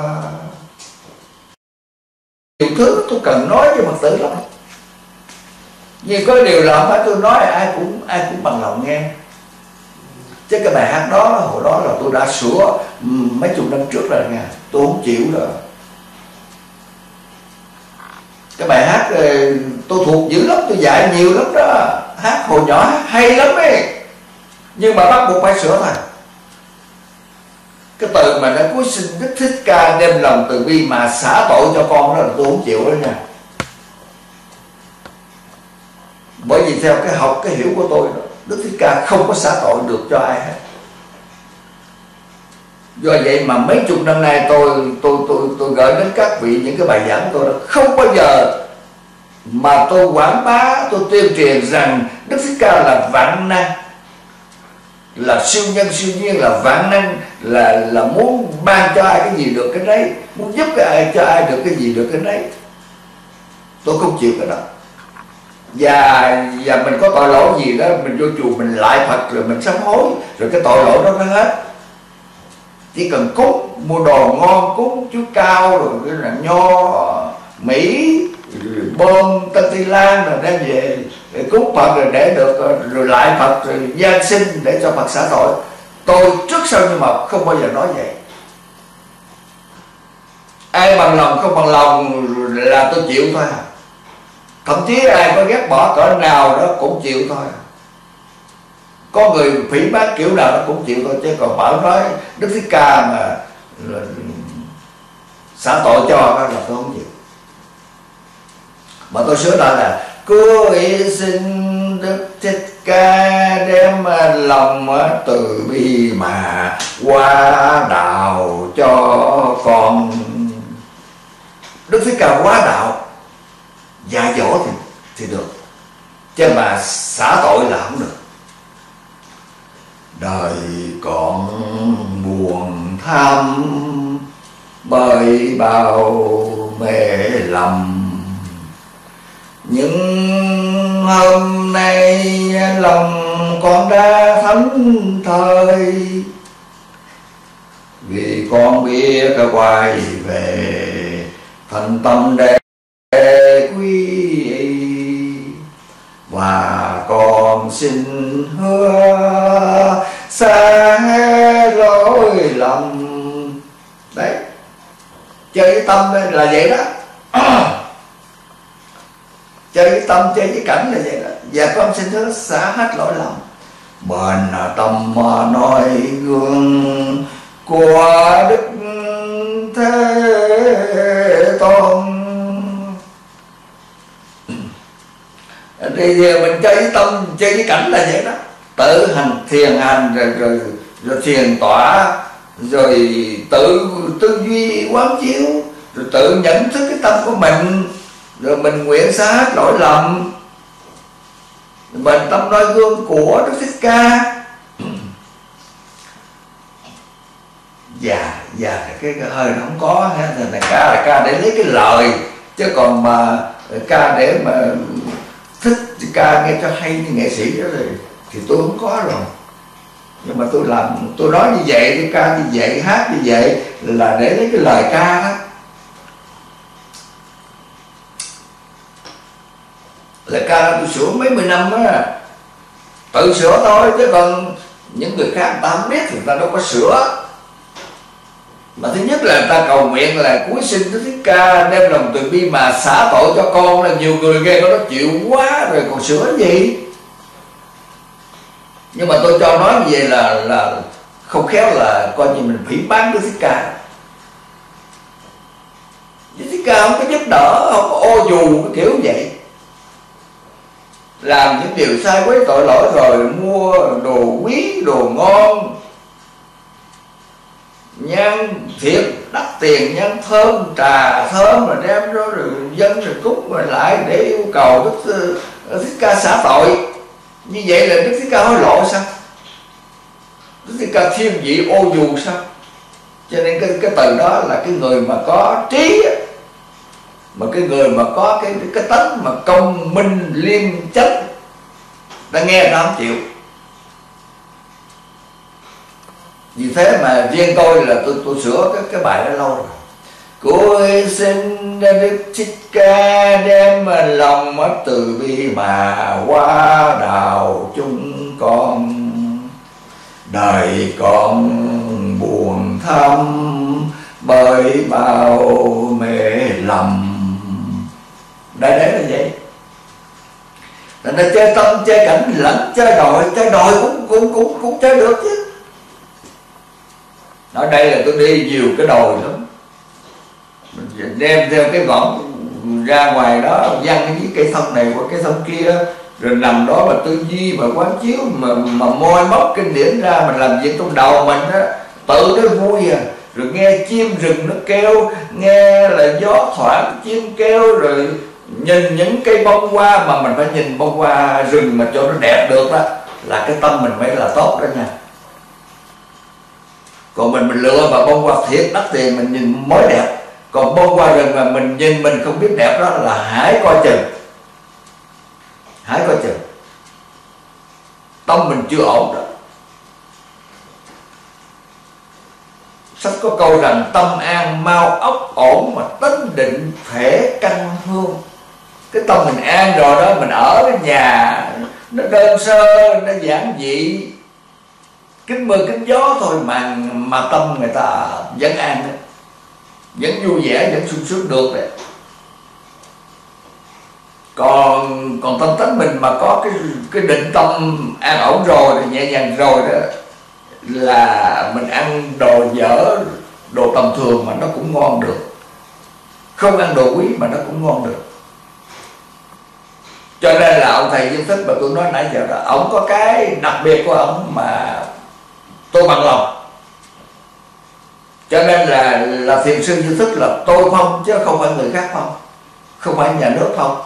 Nhiều thứ tôi cần nói cho Phật tử lắm, nhưng có điều là không phải tôi nói ai cũng ai cũng bằng lòng nghe. Chứ cái bài hát đó hồi đó là tôi đã sửa mấy chục năm trước rồi nha, tôi không chịu rồi. Cái bài hát tôi thuộc dữ lắm, tôi dạy nhiều lắm đó, hát hồi nhỏ hay lắm ấy, nhưng mà bắt buộc phải sửa thôi. Cái từ mà nó cuối sinh Đức Thích Ca đem lòng từ bi mà xả tội cho con, đó là tôi không chịu đó nha. Bởi vì theo cái học, cái hiểu của tôi đó, Đức Thích Ca không có xả tội được cho ai hết. Do vậy mà mấy chục năm nay tôi tôi tôi tôi gửi đến các vị những cái bài giảng của tôi đó, không bao giờ mà tôi quảng bá, tôi tuyên truyền rằng Đức Thích Ca là vạn năng, là siêu nhân siêu nhiên, là vạn năng, là là muốn ban cho ai cái gì được cái đấy, muốn giúp cái ai cho ai được cái gì được cái đấy. Tôi không chịu cái đó. Và và mình có tội lỗi gì đó, mình vô chùa mình lại Phật rồi mình sám hối, rồi cái tội lỗi đó nó hết. Chỉ cần cúng, mua đồ ngon, cúng chú Cao, rồi cái là nho Mỹ, rồi bơm Tân Tây Lan rồi đem về để cúng Phật, rồi để được, rồi lại Phật, rồi gian sinh để cho Phật xả tội. Tôi trước sau như một không bao giờ nói vậy. Ai bằng lòng không bằng lòng là tôi chịu thôi. Thậm chí ai có ghét bỏ cỡ nào đó cũng chịu thôi. Có người phỉ báng kiểu nào nó cũng chịu thôi. Chứ còn bảo nói Đức Thích Ca mà xả tội cho đó là tôi không chịu. Mà tôi sửa lại là Cuối sinh Đức Thích Ca đem lòng từ bi mà hóa đạo cho con. Đức Thích Ca hóa đạo dạy dỗ thì, thì được, chứ mà xả tội là không được. Đời còn buồn tham bởi bao mê lầm, nhưng hôm nay lòng con đã thánh thơi, vì con biết quay về thành tâm để quý, và con xin hứa sẽ lỗi lầm. Đấy, chơi với tâm là vậy đó. Chơi với tâm, chơi với cảnh là vậy đó. Và con xin hứa xả hết lỗi lầm. Bền tâm nói gương của Đức Thế Tôn. Thì mình chơi với tâm, chơi với cảnh là vậy đó. Tự hành, thiền hành, rồi, rồi, rồi thiền tỏa, rồi tự tư duy quán chiếu, rồi tự nhận thức cái tâm của mình, rồi mình nguyện xả hết lỗi lầm. Mình tâm noi gương của Đức Thích Ca. Dạ, dạ cái, cái hơi nó không có ha. Là ca là ca để lấy cái lời, chứ còn mà ca để mà thích ca nghe cho hay như nghệ sĩ đó thì, thì tôi không có rồi. Nhưng mà tôi làm, tôi nói như vậy, tôi ca như vậy, hát như vậy là để lấy cái lời ca đó. Lời ca tôi sửa mấy mươi năm đó, tự sửa thôi, chứ còn những người khác người ta không biết thì người ta đâu có sửa. Mà thứ nhất là người ta cầu nguyện là cuối sinh Đức Thích Ca đem lòng từ bi mà xả tội cho con, là nhiều người nghe có nó chịu quá rồi còn sửa gì. Nhưng mà tôi cho nói như vậy là là không khéo là coi như mình phỉ báng Đức Thích Ca. Đức Thích Ca không có giúp đỡ, không có ô dù cái kiểu vậy. Làm những điều sai quấy tội lỗi rồi mua đồ quý, đồ ngon, nhang thiệt đắt tiền, nhang thơm, trà thơm mà đem đó rồi dân rồi cúng rồi lại để yêu cầu Đức Thích Ca xả tội. Như vậy là Đức Thích Ca hối lộ sao? Đức Thích Ca thiên vị ô dù sao? Cho nên cái, cái từ đó là cái người mà có trí, mà cái người mà có cái cái tánh mà công minh liêm chánh, ta nghe ta không chịu. Vì thế mà riêng tôi là tôi tôi sửa cái cái bài đó lâu rồi. Cuối sinh Đức Thích Ca đem lòng mất từ bi mà hóa đạo chúng con. Đời con buồn thăm bởi bao mê lầm, đại để là vậy. Nên là chơi tâm, chơi cảnh lẫn chơi đòi, chơi đòi cũng cũng cũng cũng chơi được chứ. Ở đây là tôi đi nhiều cái đồi lắm, mình đem theo cái võng ra ngoài đó văng với cây thông này qua cây thông kia, rồi nằm đó mà tư duy mà quán chiếu mà mà moi móc kinh điển ra, mình làm việc trong đầu mình đó, tự nó vui à. Rồi nghe chim rừng nó kêu, nghe là gió thoảng chim kêu, rồi nhìn những cây bông hoa, mà mình phải nhìn bông hoa rừng mà cho nó đẹp được đó, là cái tâm mình phải là tốt đó nha. Còn mình mình lựa mà bông hoa thiệt đắt tiền mình nhìn mới đẹp, còn bông hoa rừng mà mình nhìn mình không biết đẹp đó là hãy coi chừng, hãy coi chừng tâm mình chưa ổn đó. Sách có câu rằng tâm an mau ốc ổn, mà tánh định thể căn hương. Cái tâm mình an rồi đó, mình ở cái nhà nó đơn sơ, nó giản dị, kính mưa kính gió thôi mà mà tâm người ta vẫn an đấy, vẫn vui vẻ, vẫn sung sướng được đấy. Còn còn tâm tánh mình mà có cái cái định tâm an ổn rồi, thì nhẹ nhàng rồi đó, là mình ăn đồ dở, đồ tầm thường mà nó cũng ngon được, không ăn đồ quý mà nó cũng ngon được. Cho nên là ông thầy Duy Thức mà tôi nói nãy giờ đó, ông có cái đặc biệt của ông mà tôi bằng lòng. Cho nên là là thiền sư Duy Thức là tôi không, chứ không phải người khác không, không phải nhà nước không.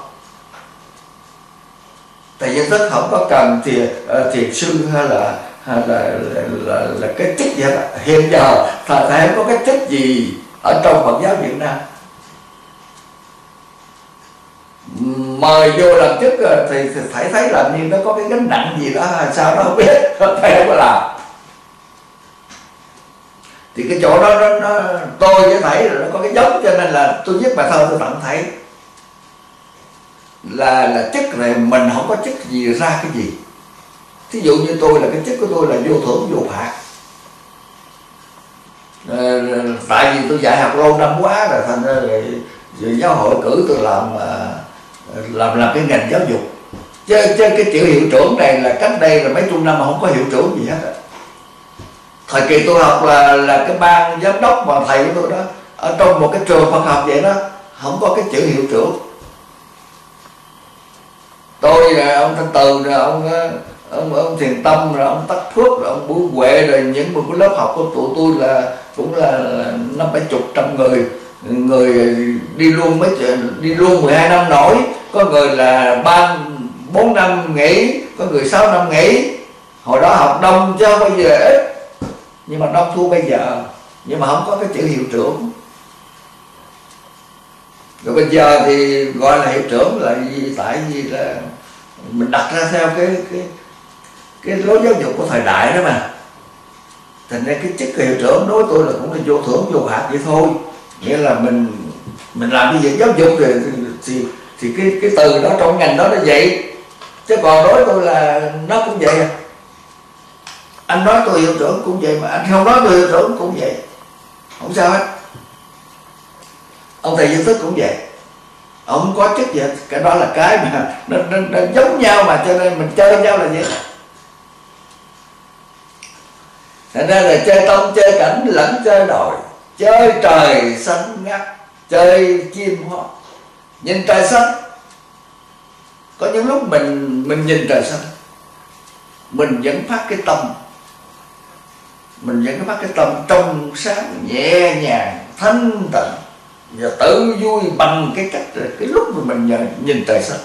Thầy Duy Thức không có cần thiền, thiền sư hay là hay là, là, là, là cái chức gì hết. Hiện giờ thầy thầy không có cái chức gì ở trong Phật giáo Việt Nam. Mời vô làm chức thì phải thấy làm như nó có cái gánh nặng gì đó hay sao đó không biết, thầy không có làm. Thì cái chỗ đó nó, nó tôi với thầy là nó có cái giống, cho nên là tôi viết bài thơ tôi tặng thầy là là chức này mình không có chức gì ra cái gì. Thí dụ như tôi là cái chức của tôi là vô thưởng vô phạt. À, tại vì tôi dạy học lâu năm quá rồi, thành ra rồi, rồi giáo hội cử tôi làm làm làm cái ngành giáo dục. Chứ, chứ cái chữ hiệu trưởng này là cách đây là mấy chục năm mà không có hiệu trưởng gì hết. Thời kỳ tôi học là là cái ban giám đốc mà thầy của tôi đó, ở trong một cái trường Phật học vậy đó, không có cái chữ hiệu trưởng. Tôi rồi ông Thanh Từ, rồi ông ông, ông Thiền Tâm, rồi ông Tắc Phước, rồi ông Bùi Huệ, rồi những một cái lớp học của tụi tôi là cũng là năm bảy chục trăm người, người đi luôn mấy đi luôn mười hai năm nổi, có người là ba bốn năm nghỉ, có người sáu năm nghỉ. Hồi đó học đông chứ không bao giờ ít, nhưng mà đông thua bây giờ, nhưng mà không có cái chữ hiệu trưởng. Rồi bây giờ thì gọi là hiệu trưởng là gì? Tại vì là mình đặt ra theo cái cái cái lối giáo dục của thời đại đó mà. Thành ra cái chức hiệu trưởng đối với tôi là cũng là vô thưởng vô phạt vậy thôi. Nghĩa là mình mình làm cái việc giáo dục rồi thì, thì thì cái cái từ đó trong ngành đó nó vậy. Chứ còn đối với tôi là nó cũng vậy à. Anh nói tôi hiệu trưởng cũng vậy, mà anh không nói tôi hiệu trưởng cũng vậy, không sao hết. Ông thầy Duy Thức cũng vậy, ông không có chức gì hết. Cái đó là cái mà nó, nó, nó giống nhau mà, cho nên mình chơi nhau là vậy. Thành ra là chơi tông, chơi cảnh lẫn chơi đồi, chơi trời xanh ngắt, chơi chim hót, nhìn trời xanh. Có những lúc mình mình nhìn trời xanh, mình vẫn phát cái tâm, mình vẫn phát cái tâm trong sáng, nhẹ nhàng, thanh tịnh và tự vui bằng cái cách cái lúc mà mình nhìn trời xanh.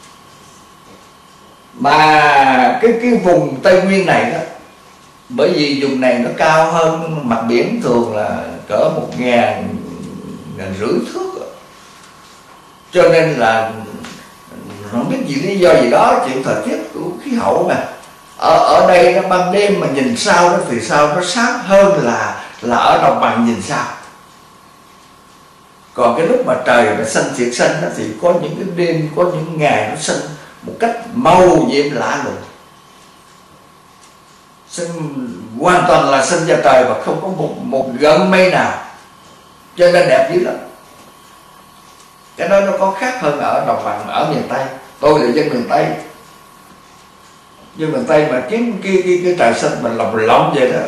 Mà cái cái vùng Tây Nguyên này đó, bởi vì vùng này nó cao hơn mặt biển thường là cỡ một ngàn ngàn rưỡi thước, cho nên là không biết gì lý do gì đó, chuyện thời tiết của khí hậu mà ở ở đây nó ban đêm mà nhìn sao đó thì sao nó sáng hơn là là ở đồng bằng nhìn sao. Còn cái lúc mà trời mà xanh thiệt xanh đó, thì có những cái đêm, có những ngày nó xanh một cách màu nhiệm lạ lùng, xanh hoàn toàn là xanh da trời và không có một một gợn mây nào, cho nên đẹp dữ lắm. Cái đó nó có khác hơn ở đồng bằng, ở miền Tây. Tôi là dân miền Tây, dân miền Tây mà kiếm cái, cái, cái trời xanh mình lồng lộng vậy đó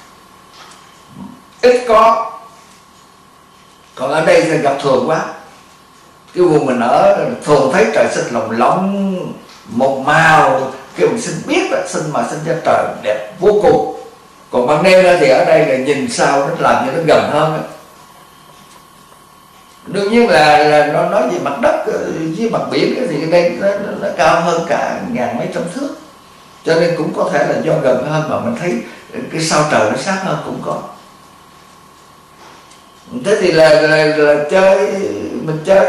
ít có. Còn ở đây thì gặp thường quá. Cái vùng mình ở thường thấy trời xanh lồng lộng một màu, cái vùng xanh biếc là xanh mà xanh cho trời đẹp vô cùng. Còn ban đêm ra thì ở đây là nhìn sao nó làm cho nó gần hơn. Đương nhiên là, là nó nói về mặt đất với mặt biển thì đây nó, nó, nó cao hơn cả ngàn mấy trăm thước, cho nên cũng có thể là do gần hơn mà mình thấy cái sao trời nó sát hơn cũng có. Thế thì là, là, là chơi mình chơi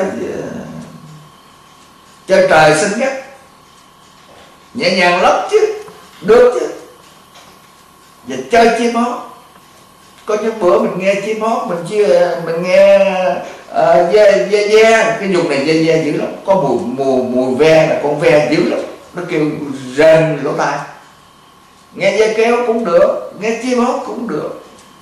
chơi trời xinh nhất, nhẹ nhàng lắm chứ, được chứ. Và chơi chim hót, có những bữa mình nghe chim hót, mình chưa mình nghe uh, ve ve ve, cái vùng này ve ve dữ lắm, có mùi mùi mùi ve là con ve dữ lắm, nó kêu rền lỗ tai. Nghe ve kéo cũng được, nghe chim hót cũng được.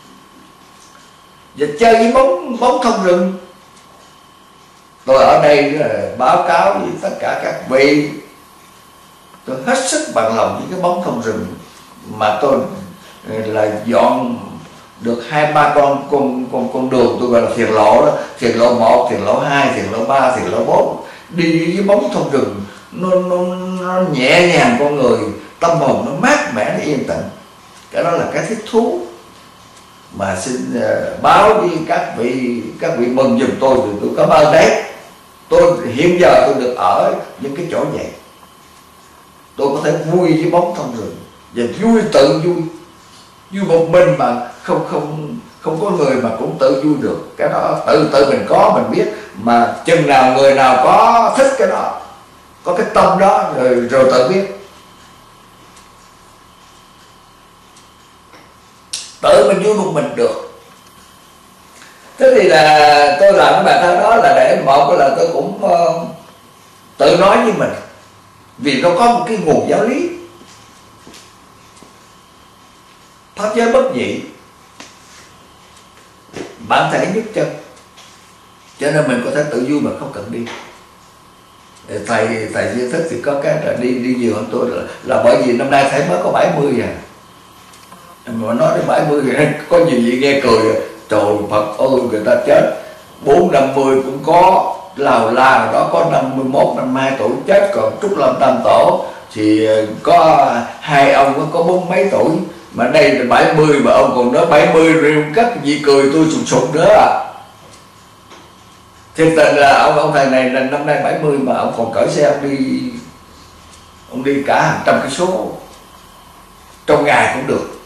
Và chơi với bóng bóng thông rừng. Tôi ở đây là báo cáo với tất cả các vị, tôi hết sức bằng lòng với cái bóng thông rừng mà tôi là dọn được hai ba con con con con đường tôi gọi là thiền lộ đó, thiền lộ một, thiền lộ hai, thiền lộ ba, thiền lộ bốn, đi với bóng thông rừng, nó, nó, nó nhẹ nhàng con người, tâm hồn nó mát mẻ, nó yên tĩnh. Cái đó là cái thích thú mà xin uh, báo với các vị các vị mừng giùm tôi, thì tôi cảm ơn đấy. Tôi hiện giờ tôi được ở những cái chỗ vậy, tôi có thể vui với bóng thông rừng và vui tự vui, vui một mình mà không không không có người mà cũng tự vui được. Cái đó tự tự mình có, mình biết, mà chừng nào người nào có thích cái đó, có cái tâm đó rồi rồi tự biết. Tự mình vui một mình được. Thế thì là tôi làm cái bài thơ đó là để một là tôi cũng uh, tự nói với mình, vì nó có một cái nguồn giáo lý pháp giới bất nhị, bản thể nhất chân, cho nên mình có thể tự vui mà không cần đi. Thầy thầy Duy Thức thì có cái là đi đi nhiều hơn tôi, là, là bởi vì năm nay thầy mới có bảy mươi à. Mà nói đến bảy mươi rồi, có nhiều vị nghe cười, trời Phật ơi người ta chết bốn năm mươi cũng có, Lào La đó có năm mươi mốt, năm mươi hai tuổi chết, còn Trúc Lâm Tam Tổ thì có hai ông có bốn mấy tuổi, mà đây là bảy mươi mà ông còn nói bảy mươi rồi cất gì cười tôi sụt sụt nữa à. Thiệt tình là ông ông thầy này là năm nay bảy mươi mà ông còn cởi xe ông đi, ông đi cả hàng trăm cây số trong ngày cũng được.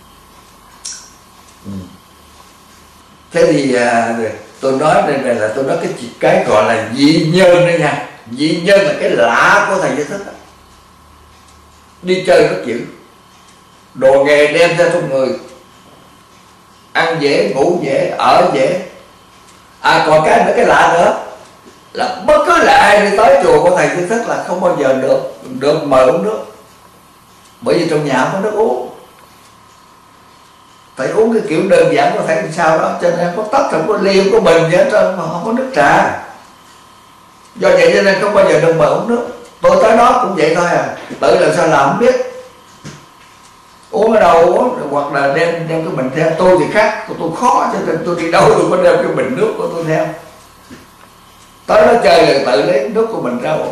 Ừ. Thế thì à, tôi nói đây này là tôi nói cái cái gọi là dị nhân đấy nha. Dị nhân là cái lạ của thầy Duy Thức đó. Đi chơi rất dữ, đồ nghề đem theo trong người, ăn dễ, ngủ dễ, ở dễ. À còn cái nữa, cái lạ nữa là bất cứ là ai đi tới chùa của thầy Duy Thức là không bao giờ được được mời uống nước, bởi vì trong nhà không có nước uống. Thầy uống cái kiểu đơn giản của thầy làm sao đó, cho nên có tách, không có ly, không có bình vậy hết trơn, mà không có nước trà. Do vậy cho nên không bao giờ được mời uống nước. Tôi tới đó cũng vậy thôi à, tự làm sao làm không biết, uống ở đâu uống, hoặc là đem đem cái bình theo. Tôi thì khác, tôi khó, cho nên tôi đi đâu tôi có đem cái bình nước của tôi theo. Tới đó chơi là tự lấy nước của mình ra uống.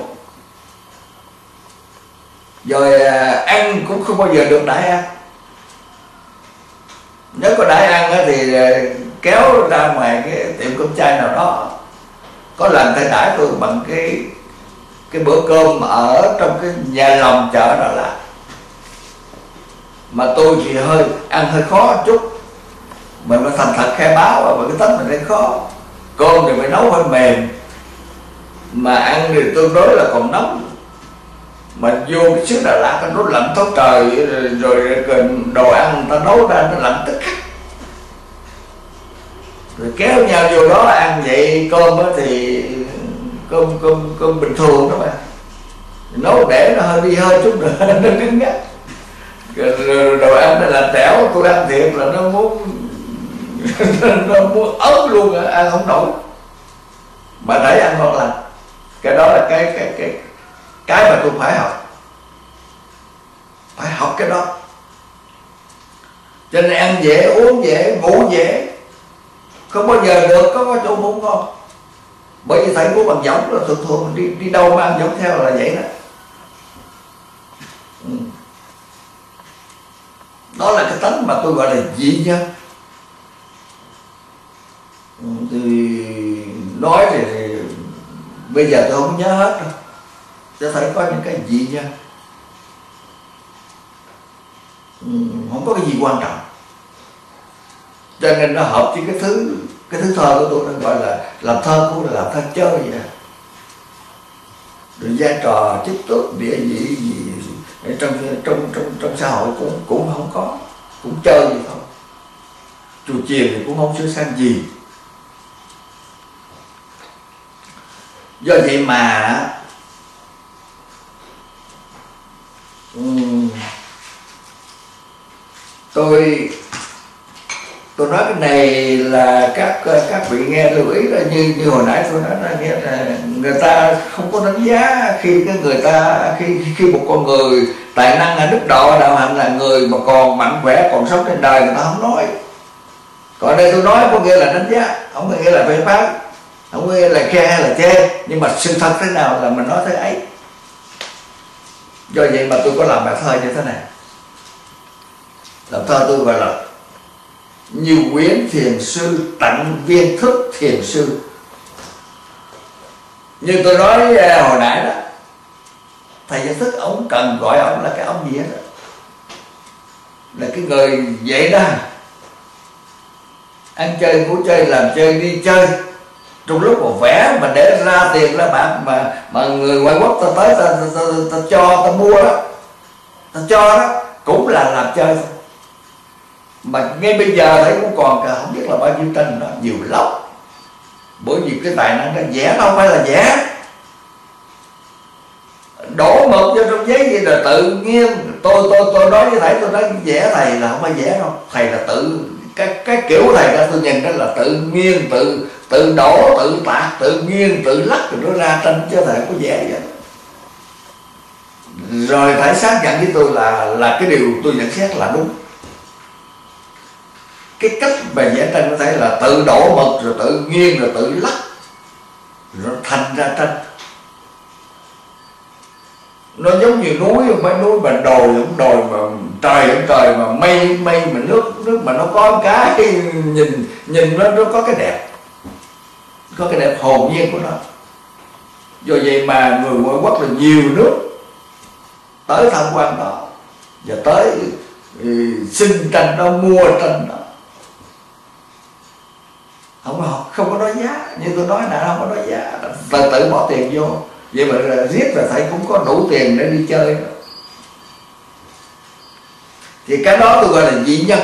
Rồi à, ăn cũng không bao giờ được đãi ăn. Nếu có đãi ăn thì kéo ra ngoài cái tiệm cơm chay nào đó. Có lần thầy đãi tôi bằng cái cái bữa cơm ở trong cái nhà lòng chợ Đà Lạt, mà tôi thì hơi ăn hơi khó một chút, mình phải thành thật khai báo, và cái tánh mình hơi khó. Cơm thì phải nấu hơi mềm, mà ăn thì tương đối là còn nóng. Mà vô cái xứ Đà Lạt nó lạnh thấu trời, rồi, rồi đồ ăn người ta nấu ra nó lạnh tức khắc. Rồi kéo nhau vô đó ăn vậy. Cơm thì cơm cơm cơm bình thường đó mà, nấu để nó hơi đi hơi chút nữa nó cứng ngắt. Rồi đồ ăn nó là trẻo, tôi ăn thiệt là nó muốn nó muốn ớt luôn, ăn không nổi. mà thấy ăn ngon lành. Cái đó là cái cái cái cái mà tôi phải học, phải học cái đó. Cho nên ăn dễ, uống dễ, ngủ dễ, không bao giờ được có có chỗ ngủ ngon. Bởi vì thầy ngủ bằng võng là thường thường đi đi đâu mang võng theo là vậy đó. Ừ. Đó là cái tánh mà tôi gọi là dị nhân. Ừ, thì nói thì, thì bây giờ tôi không nhớ hết đâu. Cho thấy có những cái dị nhân. Ừ, không có cái gì quan trọng. Cho nên nó hợp với cái thứ cái thứ thơ của tôi đang gọi là làm thơ cũng là làm thơ chơi vậy đó. Rồi vai trò chức tước địa vị gì trong trong trong trong xã hội cũng cũng không có, cũng chơi vậy thôi. Chùa chiền thì cũng không sửa sang gì. Do vậy mà um, tôi tôi nói cái này là các các vị nghe lưu ý là như như hồi nãy tôi nói là nghe là người ta không có đánh giá khi cái người ta khi khi một con người tài năng là đức độ đạo hạnh là người mà còn mạnh khỏe còn sống trên đời, người ta không nói. Còn đây tôi nói có nghĩa là đánh giá, không có nghĩa là phê phán, không có nghĩa là khen hay là chê, nhưng mà sự thật thế nào là mình nói thế ấy. Do vậy mà tôi có làm bài thơ như thế này. Làm thơ tôi gọi là như quyến thiền sư tặng viên thức thiền sư. Như tôi nói hồi nãy đó, thầy Giác Thức ông cần gọi ông là cái ông gì hết đó, là cái người vậy đó, ăn chơi ngủ chơi làm chơi đi chơi, trong lúc mà vẽ mà để ra tiền ra bạc mà mà người ngoại quốc ta tới ta, ta, ta, ta, ta cho ta mua đó, ta cho đó cũng là làm chơi thôi. Mà ngay bây giờ thấy cũng còn cả không biết là bao nhiêu tranh đó, nhiều lắm. Bởi vì cái tài năng đó vẽ đâu phải là vẽ, đổ mực vô trong giấy vậy là tự nhiên. Tôi tôi tôi nói với thầy, tôi nói vẽ thầy là không phải vẽ đâu, thầy là tự cái cái kiểu thầy đó tôi nhìn đó là tự nhiên, tự tự đổ, tự tạc, tự nhiên, tự lắc rồi nó ra tranh, chứ thầy không có vẽ vậy. Rồi thầy xác nhận với tôi là là cái điều tôi nhận xét là đúng. Cái cách mà vẽ tranh có thể là tự đổ mực rồi tự nghiêng rồi tự lắc rồi thành ra tranh. Nó giống như núi, không phải núi mà đồi, không đồi mà trời không trời, mà mây mây mà nước nước mà nó có cái nhìn nhìn nó nó có cái đẹp, có cái đẹp hồn nhiên của nó. Do vậy mà người ngoại quốc là nhiều nước tới tham quan đó và tới xin tranh đó, mua tranh đó. Không, không có nói giá, như tôi nói là không có nói giá, tự, tự bỏ tiền vô. Vậy mà riết là thầy cũng có đủ tiền để đi chơi đó. Thì cái đó tôi gọi là dị nhân.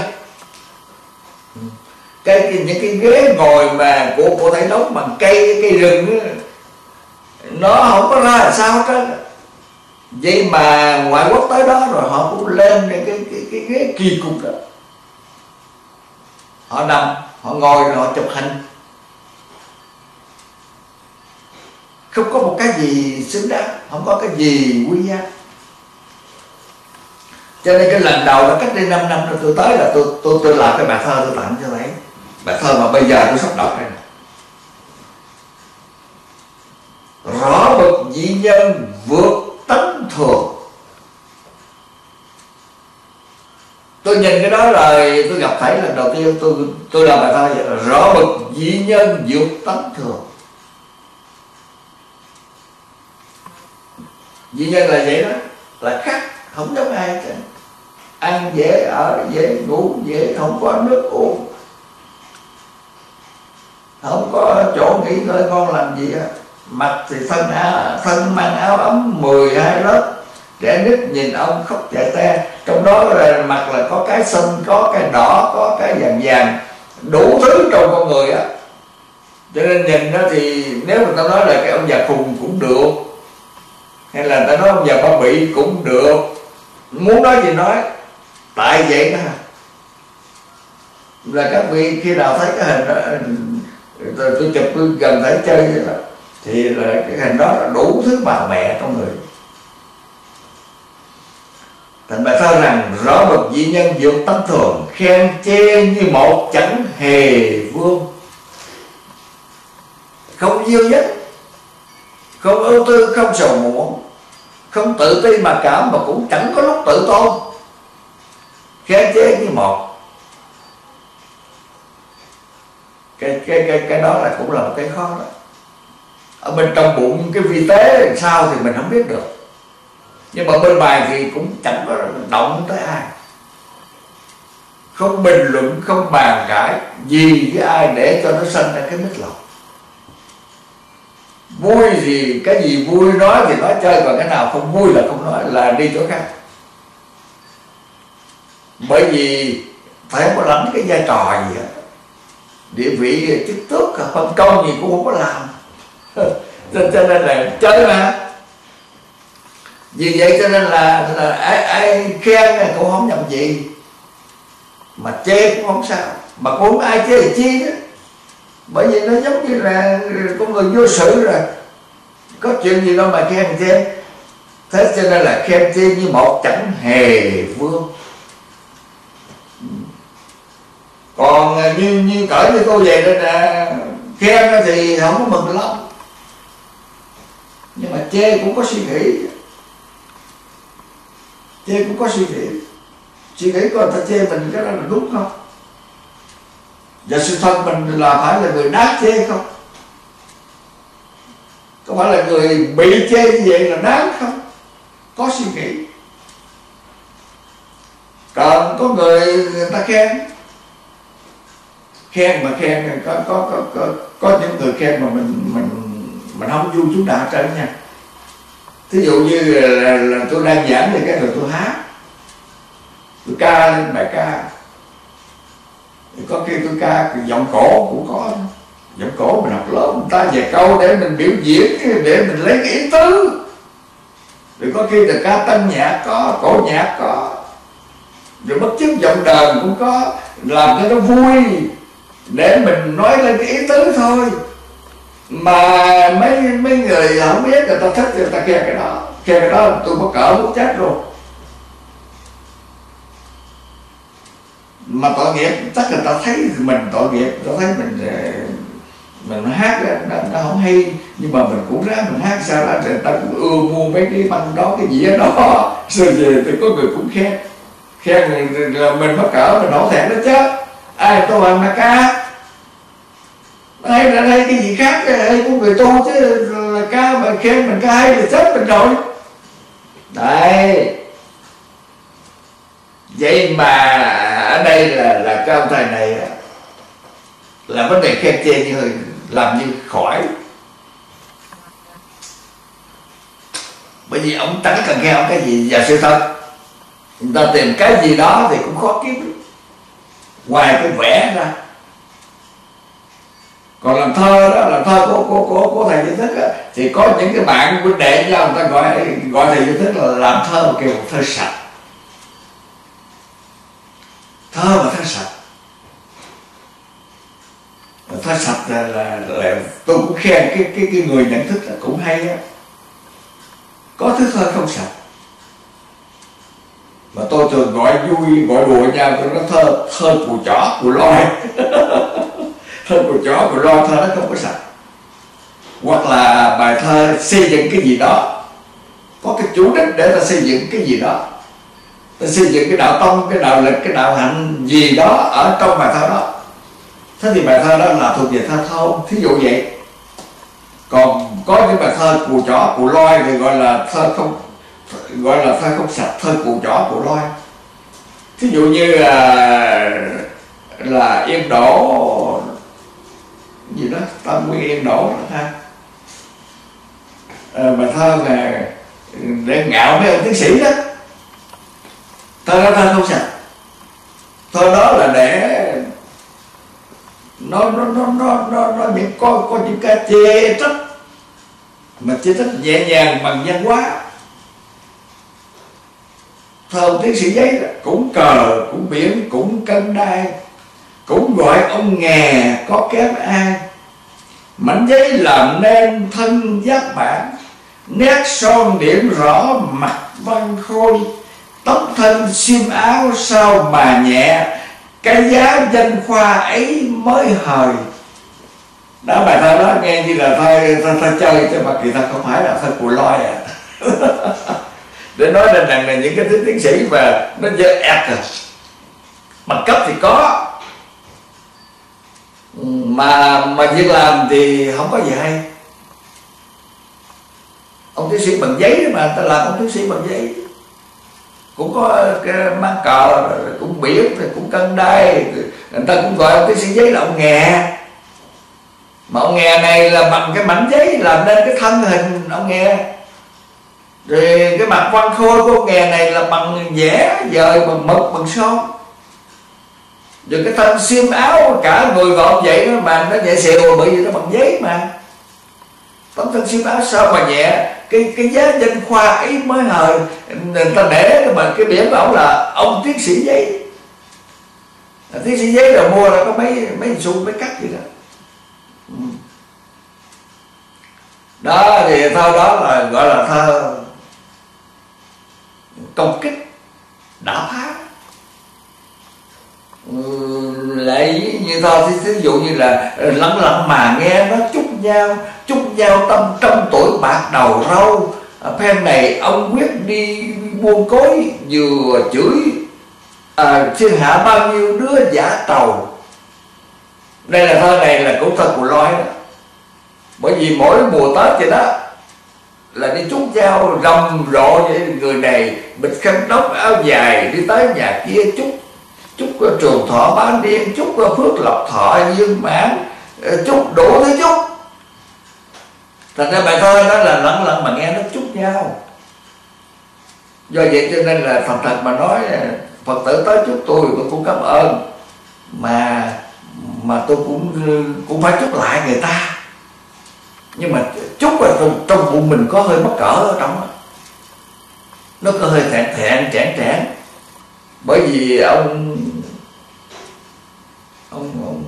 Cái, cái những cái ghế ngồi mà của của thầy đóng bằng cây cây rừng đó, nó không có ra là sao hết. Vậy mà ngoại quốc tới đó rồi họ cũng lên cái cái cái, cái ghế kỳ cục đó, họ nằm, họ ngồi rồi họ chụp hình. Không có một cái gì xứng đáng, không có cái gì quý giá. Cho nên cái lần đầu đó, cách đây năm năm rồi tôi tới là tôi tôi tôi làm cái bài thơ tôi tặng cho thầy. Bài thơ mà bây giờ tôi sắp đọc đây này. Rõ bậc dị nhân vượt tánh thường. Tôi nhìn cái đó rồi tôi gặp thầy lần đầu tiên, tôi tôi làm bài thơ vậy là rõ bậc dị nhân vượt tánh thường. Dị nhân là vậy đó, là khác, không giống ai cả. Ăn dễ, ở dễ, ngủ dễ, không có nước uống, không có chỗ nghỉ ngơi ngon làm gì á. Mặc thì thân áo, thân mang áo ấm mười hai lớp, trẻ nít nhìn ông khóc chạy te. Trong đó là mặt là có cái xanh, có cái đỏ, có cái vàng vàng, đủ thứ trong con người á. Cho nên nhìn đó thì nếu người ta nói là cái ông già khùng cũng được, hay là người ta nói ông già ba bị cũng được, muốn nói gì nói. Tại vậy đó là các vị khi nào thấy cái hình đó, tôi chụp tôi gần thấy chơi vậy đó, thì là cái hình đó là đủ thứ màu mè trong người. Thành bài thơ rằng rõ bậc dị nhân vượt tâm thường, khen chê như một chẳng hề vương. Không yêu dứt, không ưu tư, không sầu muộn, không tự ti mà cảm, mà cũng chẳng có lúc tự tôn. Khen chê như một. Cái, cái, cái, cái đó là cũng là một cái khó đó. Ở bên trong bụng cái vi tế làm sao thì mình không biết được, nhưng mà bên ngoài thì cũng chẳng có động tới ai, không bình luận, không bàn cãi gì với ai để cho nó sinh ra cái mít lòng. Vui gì, cái gì vui nói thì nói chơi, còn cái nào không vui là không nói, là đi chỗ khác. Bởi vì phải không có lãnh cái vai trò gì hết, địa vị chức tước phân công gì cũng không có làm. Cho nên là chơi mà. Vì vậy cho nên là, là ai, ai khen cũng không nhầm gì, mà chê cũng không sao, mà cũng không ai chê thì chi đó. Bởi vì nó giống như là con người vô sự rồi, có chuyện gì đâu mà khen chê. Thế cho nên là khen chê như một chẳng hề vương. Còn như như cỡ như cô về đây là khen thì không có mừng lắm, nhưng mà chê cũng có suy nghĩ, chê cũng có suy nghĩ, suy nghĩ coi ta chê mình cái đó là đúng không, và sự thật mình là phải là người đáng chê không, có phải là người bị chê như vậy là đáng không, có suy nghĩ. Còn có người người ta khen, khen mà khen có có có có, có những người khen mà mình mình mình không vui chúng ta hết trơn nha. Thí dụ như là, là, là tôi đang giảng thì cái rồi tôi hát, tôi ca lên bài ca, thì có khi tôi ca giọng cổ cũng có, giọng cổ mình học lớp người ta vài câu để mình biểu diễn, để mình lấy cái ý tứ. Rồi có khi là ca tân nhạc có, cổ nhạc có, rồi bất chấp giọng đờn cũng có, làm cho nó vui để mình nói lên cái ý tứ thôi. Mà mấy mấy người không biết, người ta thích người ta khen cái đó, khen cái đó tôi có cỡ muốn chết luôn. Mà tội nghiệp, tất người ta thấy mình tội nghiệp, ta thấy mình mình hát nó, nó không hay, nhưng mà mình cũng ráng mình hát sao đó, người ta cũng ưa mua mấy cái băng đó, cái gì đó, rồi về thì có người cũng khen, khen là mình mắc cỡ, mình hổ thẹn đó chứ. Ai tôi bằng là ca, hay là hay cái gì khác, hay của người tu chứ là ca mà khen mình ca hay thì chết mình rồi. Đấy, vậy mà ở đây là là cái ông thầy này là vấn đề khen chê như làm như khỏi, bởi vì ông chẳng cần khen ông cái gì. Và sự thật người ta tìm cái gì đó thì cũng khó kiếm ngoài cái vẽ ra. Còn làm thơ đó, làm thơ của của của, của thầy Duy Thức á, thì có những cái bạn huynh đệ nhau người ta gọi gọi thầy Duy Thức là làm thơ kiểu thơ sạch, thơ mà thơ sạch. Thơ sạch là, là, là tôi cũng khen cái cái cái người nhận thức là cũng hay á. Có thứ thơ không sạch mà tôi thường gọi vui, gọi đùa nhau, tôi nói thơ thơ cù chó cù loi. Thơ cù chó cù loi, thơ nó không có sạch. Hoặc là bài thơ xây dựng cái gì đó, có cái chủ đích để ta xây dựng cái gì đó, ta xây dựng cái đạo tông, cái đạo lịch, cái đạo hạnh gì đó ở trong bài thơ đó. Thế thì bài thơ đó là thuộc về thơ thôn, thí dụ vậy. Còn có những bài thơ cù chó cù loi thì gọi là thơ không, gọi là thơ không sạch, thơ cù chó cù loi. Thí dụ như là là Yên Đỗ gì đó, Tâm Nguyên Yên Đỗ đó ha, à, bài thơ là để ngạo mấy ông tiến sĩ đó, thơ đó thơ không sạch. Thơ đó là để nó nó nó nó nó, nó những có có những cái chê trách, mà chê trách nhẹ nhàng bằng văn hóa. Thơ ông tiến sĩ Giấy đó, cũng cờ, cũng biển, cũng cân đai, cũng gọi ông nghè có kém ai, Mảnh giấy làm nên thân giác bản, nét son điểm rõ mặt văn khôi. Tấm thân xiêm áo sao mà nhẹ, cái giá danh khoa ấy mới hời. Đó, bài thơ đó nghe như là thơ, thơ, thơ chơi chứ mà kỳ thật không phải là thơ của Loi à. Để nói lên rằng là những cái thứ tiến sĩ mà nó dơ ẹt à. Bằng cấp thì có, mà mà việc làm thì không có gì hay. Ông tiến sĩ bằng giấy mà người ta làm ông tiến sĩ bằng giấy, cũng có cái mang cờ, cũng biển, cũng cân đai, người ta cũng gọi ông tiến sĩ giấy là ông nghè. Mà ông nghè này là bằng cái mảnh giấy làm nên cái thân hình ông nghè. Rồi cái mặt văn khôi của ông nghè này là bằng vẽ dời, bằng mực, bằng son. Rồi cái thân xiêm áo cả người gọn vậy đó mà nó nhẹ xìu, bởi vì nó bằng giấy mà. Tấm thân xiêm áo sao mà nhẹ, cái cái giá danh khoa ấy mới hời. Người ta để mà cái điểm của ông là ông tiến sĩ giấy. Tiến sĩ giấy là mua là có mấy mấy xu mấy cắt gì đó. Đó thì thơ đó là gọi là thơ công kích, đã phá. Lại như thơ thí dụ như là lặng lặng mà nghe nó chúc nhau, chúc nhau tâm trăm tuổi bạc đầu râu. Phen này ông quyết đi buôn cối, vừa chửi à, thiên hạ bao nhiêu đứa giả trầu. Đây là thơ này là cũng thơ của Loi đó. Bởi vì mỗi mùa Tết vậy đó là đi chúc nhau rầm rộ vậy. Người này bịch khăn tóc áo dài đi tới nhà kia chúc, chúc trường thọ bán điên, chúc phước lộc thọ dương mãn, chúc đủ thứ chúc. Thành ra bài thơ đó là lặng lặng mà nghe nó chúc nhau. Do vậy cho nên là thật thật mà nói, Phật tử tới chúc tôi tôi cũng cảm ơn, mà mà tôi cũng cũng phải chúc lại người ta. Nhưng mà chúc là trong, trong bụng mình có hơi mắc cỡ ở trong đó. Nó có hơi thẹn thẹn chẽn chẽn. Bởi vì ông Ông Ông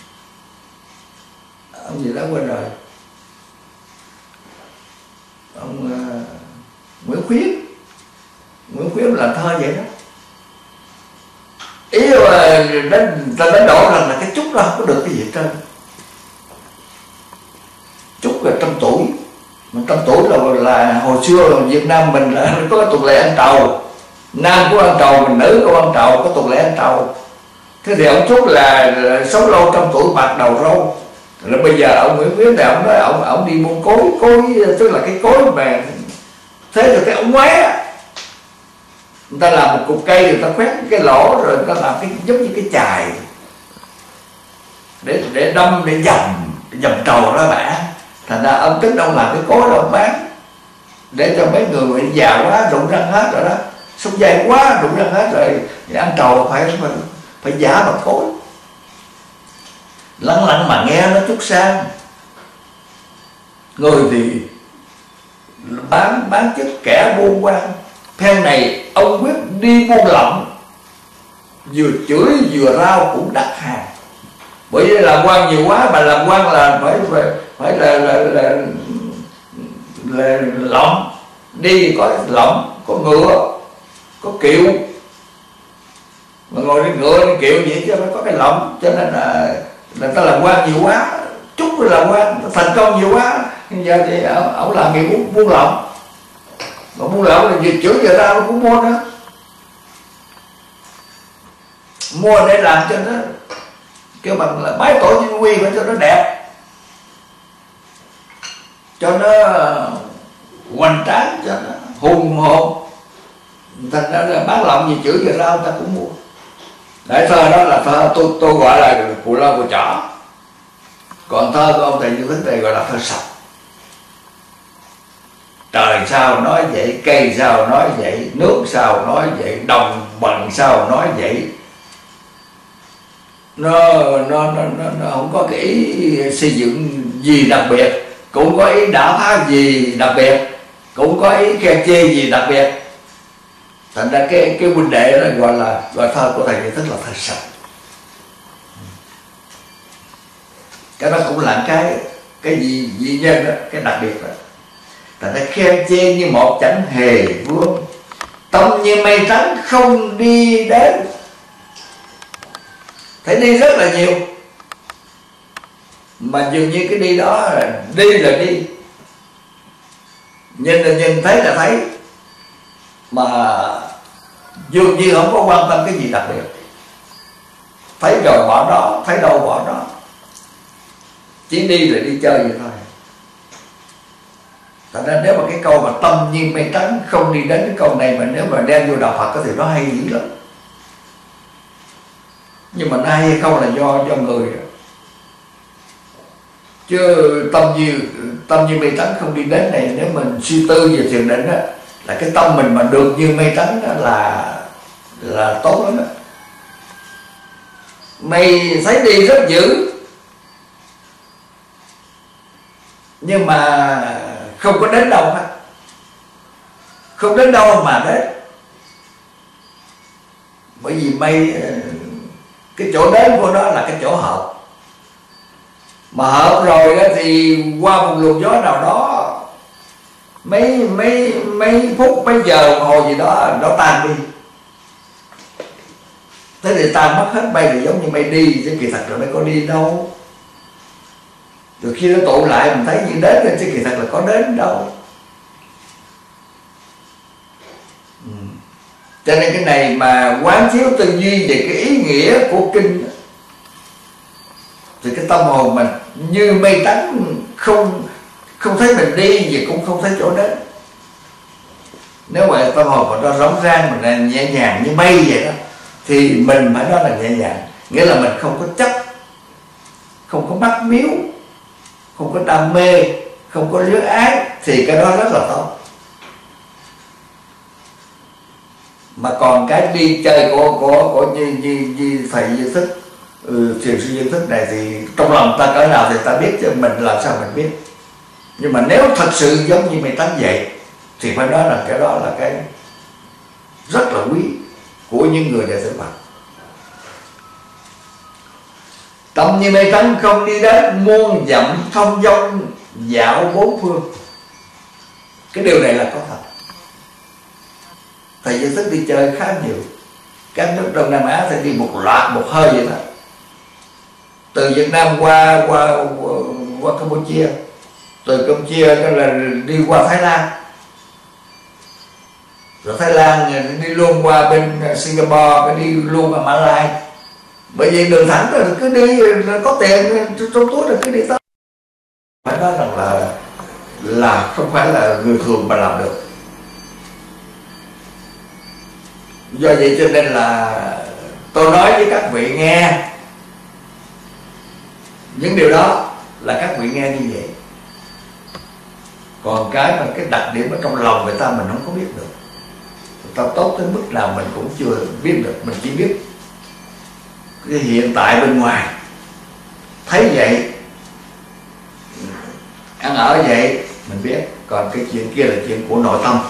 Ông gì đó quên rồi. Ông uh, Nguyễn Khuyến Nguyễn Khuyến làm thơ vậy đó. Ý là ta đánh đổ rằng là cái chúc đó không có được cái gì hết trơn. Chúc là trăm tuổi. Mà trăm tuổi là, là hồi xưa là Việt Nam mình là có cái tục lệ ăn trầu. Nam có ăn trầu, mình nữ có ăn trầu, có tục lệ ăn trầu. Thế thì ông chúc là, là sống lâu trăm tuổi bạc đầu râu. Rồi bây giờ ông Nguyễn Khuyến này ông nói ông, ông đi buôn cối, cối tức là cái cối mà thế rồi cái ống ngoé. Người ta làm một cục cây, người ta khoét cái lỗ rồi người ta làm cái giống như cái chài để để đâm, để dầm dầm trầu đó bả. Thành ra ông tính ông làm cái cối đó ông bán để cho mấy người mà già quá rụng răng hết rồi đó, sống dai quá rụng răng hết rồi, ăn trầu phải phải, phải giả bằng cối. Lặng lặng mà nghe nó chút sang. Người thì bán bán chức kẻ buôn quan. Phen này ông quyết đi buôn lậu, vừa chửi vừa rao cũng đắt hàng. Bởi vì làm quan nhiều quá, mà làm quan là phải phải, phải là là là, là lộng. Đi có lộng, có ngựa, có kiệu. Mà ngồi đi ngựa đi kiệu vậy chứ phải có cái lộng. Cho nên là người ta làm quan nhiều quá, chúc là làm quan thành công nhiều quá, giờ thì ông, ông làm nghề buôn, buôn lậu. Mà buôn lậu là việc chửi giờ ra cũng mua nữa, mua để làm cho nó kêu bằng là bái tổ Vinh Quy, phải cho nó đẹp, cho nó hoành tráng, cho nó hùng hồn. Thành ra là bán lộng gì chửi giờ ra người ta cũng mua. Để thơ đó là thơ tôi tôi gọi là Cụ Lo Cụ Trỏ. Còn thơ của ông thầy Như Thích này gọi là thơ sọc. Trời sao nói vậy, cây sao nói vậy, nước sao nói vậy, đồng bằng sao nói vậy. Nó nó nó nó, nó không có cái ý xây dựng gì đặc biệt, cũng có ý đả phá gì đặc biệt, cũng có ý khen chê gì đặc biệt. Thành ra cái cái huynh đệ đó gọi là gọi thơ của thầy Như Thích là thơ sọc. Cái đó cũng là cái cái gì dị nhân đó, cái đặc biệt đó. Ta đã khen chê như một chẳng hề vương, tâm như mây trắng không đi đến. Thấy đi rất là nhiều, mà dường như cái đi đó là đi là đi, nhìn là nhìn, thấy là thấy, mà dường như không có quan tâm cái gì đặc biệt. Thấy rồi bỏ đó, thấy đâu bỏ đó, chỉ đi là đi chơi vậy thôi. Thật ra nếu mà cái câu mà tâm như mây trắng không đi đến, cái câu này mà nếu mà đem vô đạo Phật thì nó hay dữ lắm. Nhưng mà nó hay hay không là do do người, chứ tâm như tâm như mây trắng không đi đến này, nếu mình suy tư về thiền định đó, là cái tâm mình mà được như mây trắng đó là là tốt lắm đó. Mày thấy đi rất dữ, nhưng mà không có đến đâu hết, không đến đâu mà đến. Bởi vì mây, cái chỗ đến của nó là cái chỗ hợp, mà hợp rồi đó thì qua một luồng gió nào đó, mấy mấy mấy phút mấy giờ đồng hồ gì đó nó tan đi. Thế thì tan mất hết, bay thì giống như mây đi, chứ kỳ thật là mây có đi đâu. Rồi khi nó tụ lại mình thấy như đến rồi, chứ kỳ thật là có đến đâu. Ừ. Cho nên cái này mà quán chiếu tư duy về cái ý nghĩa của kinh thì cái tâm hồn mình như mây trắng, không không thấy mình đi và cũng không thấy chỗ đến. Nếu mà tâm hồn mình nó rỗng rang, mình là nhẹ nhàng như mây vậy đó, thì mình phải nói là nhẹ nhàng, nghĩa là mình không có chấp, không có mắc miếu, không có đam mê, không có luyến ái, thì cái đó rất là tốt. Mà còn cái đi chơi của của của như như, như thầy Duy Thức, ừ, thiền sư Duy Thức này, thì trong lòng ta cỡ nào thì ta biết, chứ mình làm sao mình biết. Nhưng mà nếu thật sự giống như mây trắng vậy thì phải nói là cái đó là cái rất là quý của những người đệ tử Phật. Tâm như mây trắng không đi đến, muôn dặm thông dong dạo bốn phương. Cái điều này là có thật. Thầy Duy Thức đi chơi khá nhiều các nước Đông Nam Á, thì đi một loạt một hơi vậy đó, từ Việt Nam qua qua qua, qua Campuchia, từ Campuchia đó là đi qua Thái Lan, rồi Thái Lan đi luôn qua bên Singapore, đi luôn qua Mã Lai. Bởi vì đường thẳng rồi cứ đi, có tiền trong túi rồi cứ đi tới. Phải nói rằng là là không phải là người thường mà làm được. Do vậy cho nên là tôi nói với các vị nghe những điều đó, là các vị nghe như vậy. Còn cái mà cái đặc điểm ở trong lòng người ta mình không có biết được. Người ta tốt tới mức nào mình cũng chưa biết được. Mình chỉ biết cái hiện tại bên ngoài, thấy vậy, ăn ở vậy mình biết. Còn cái chuyện kia là chuyện của nội tâm.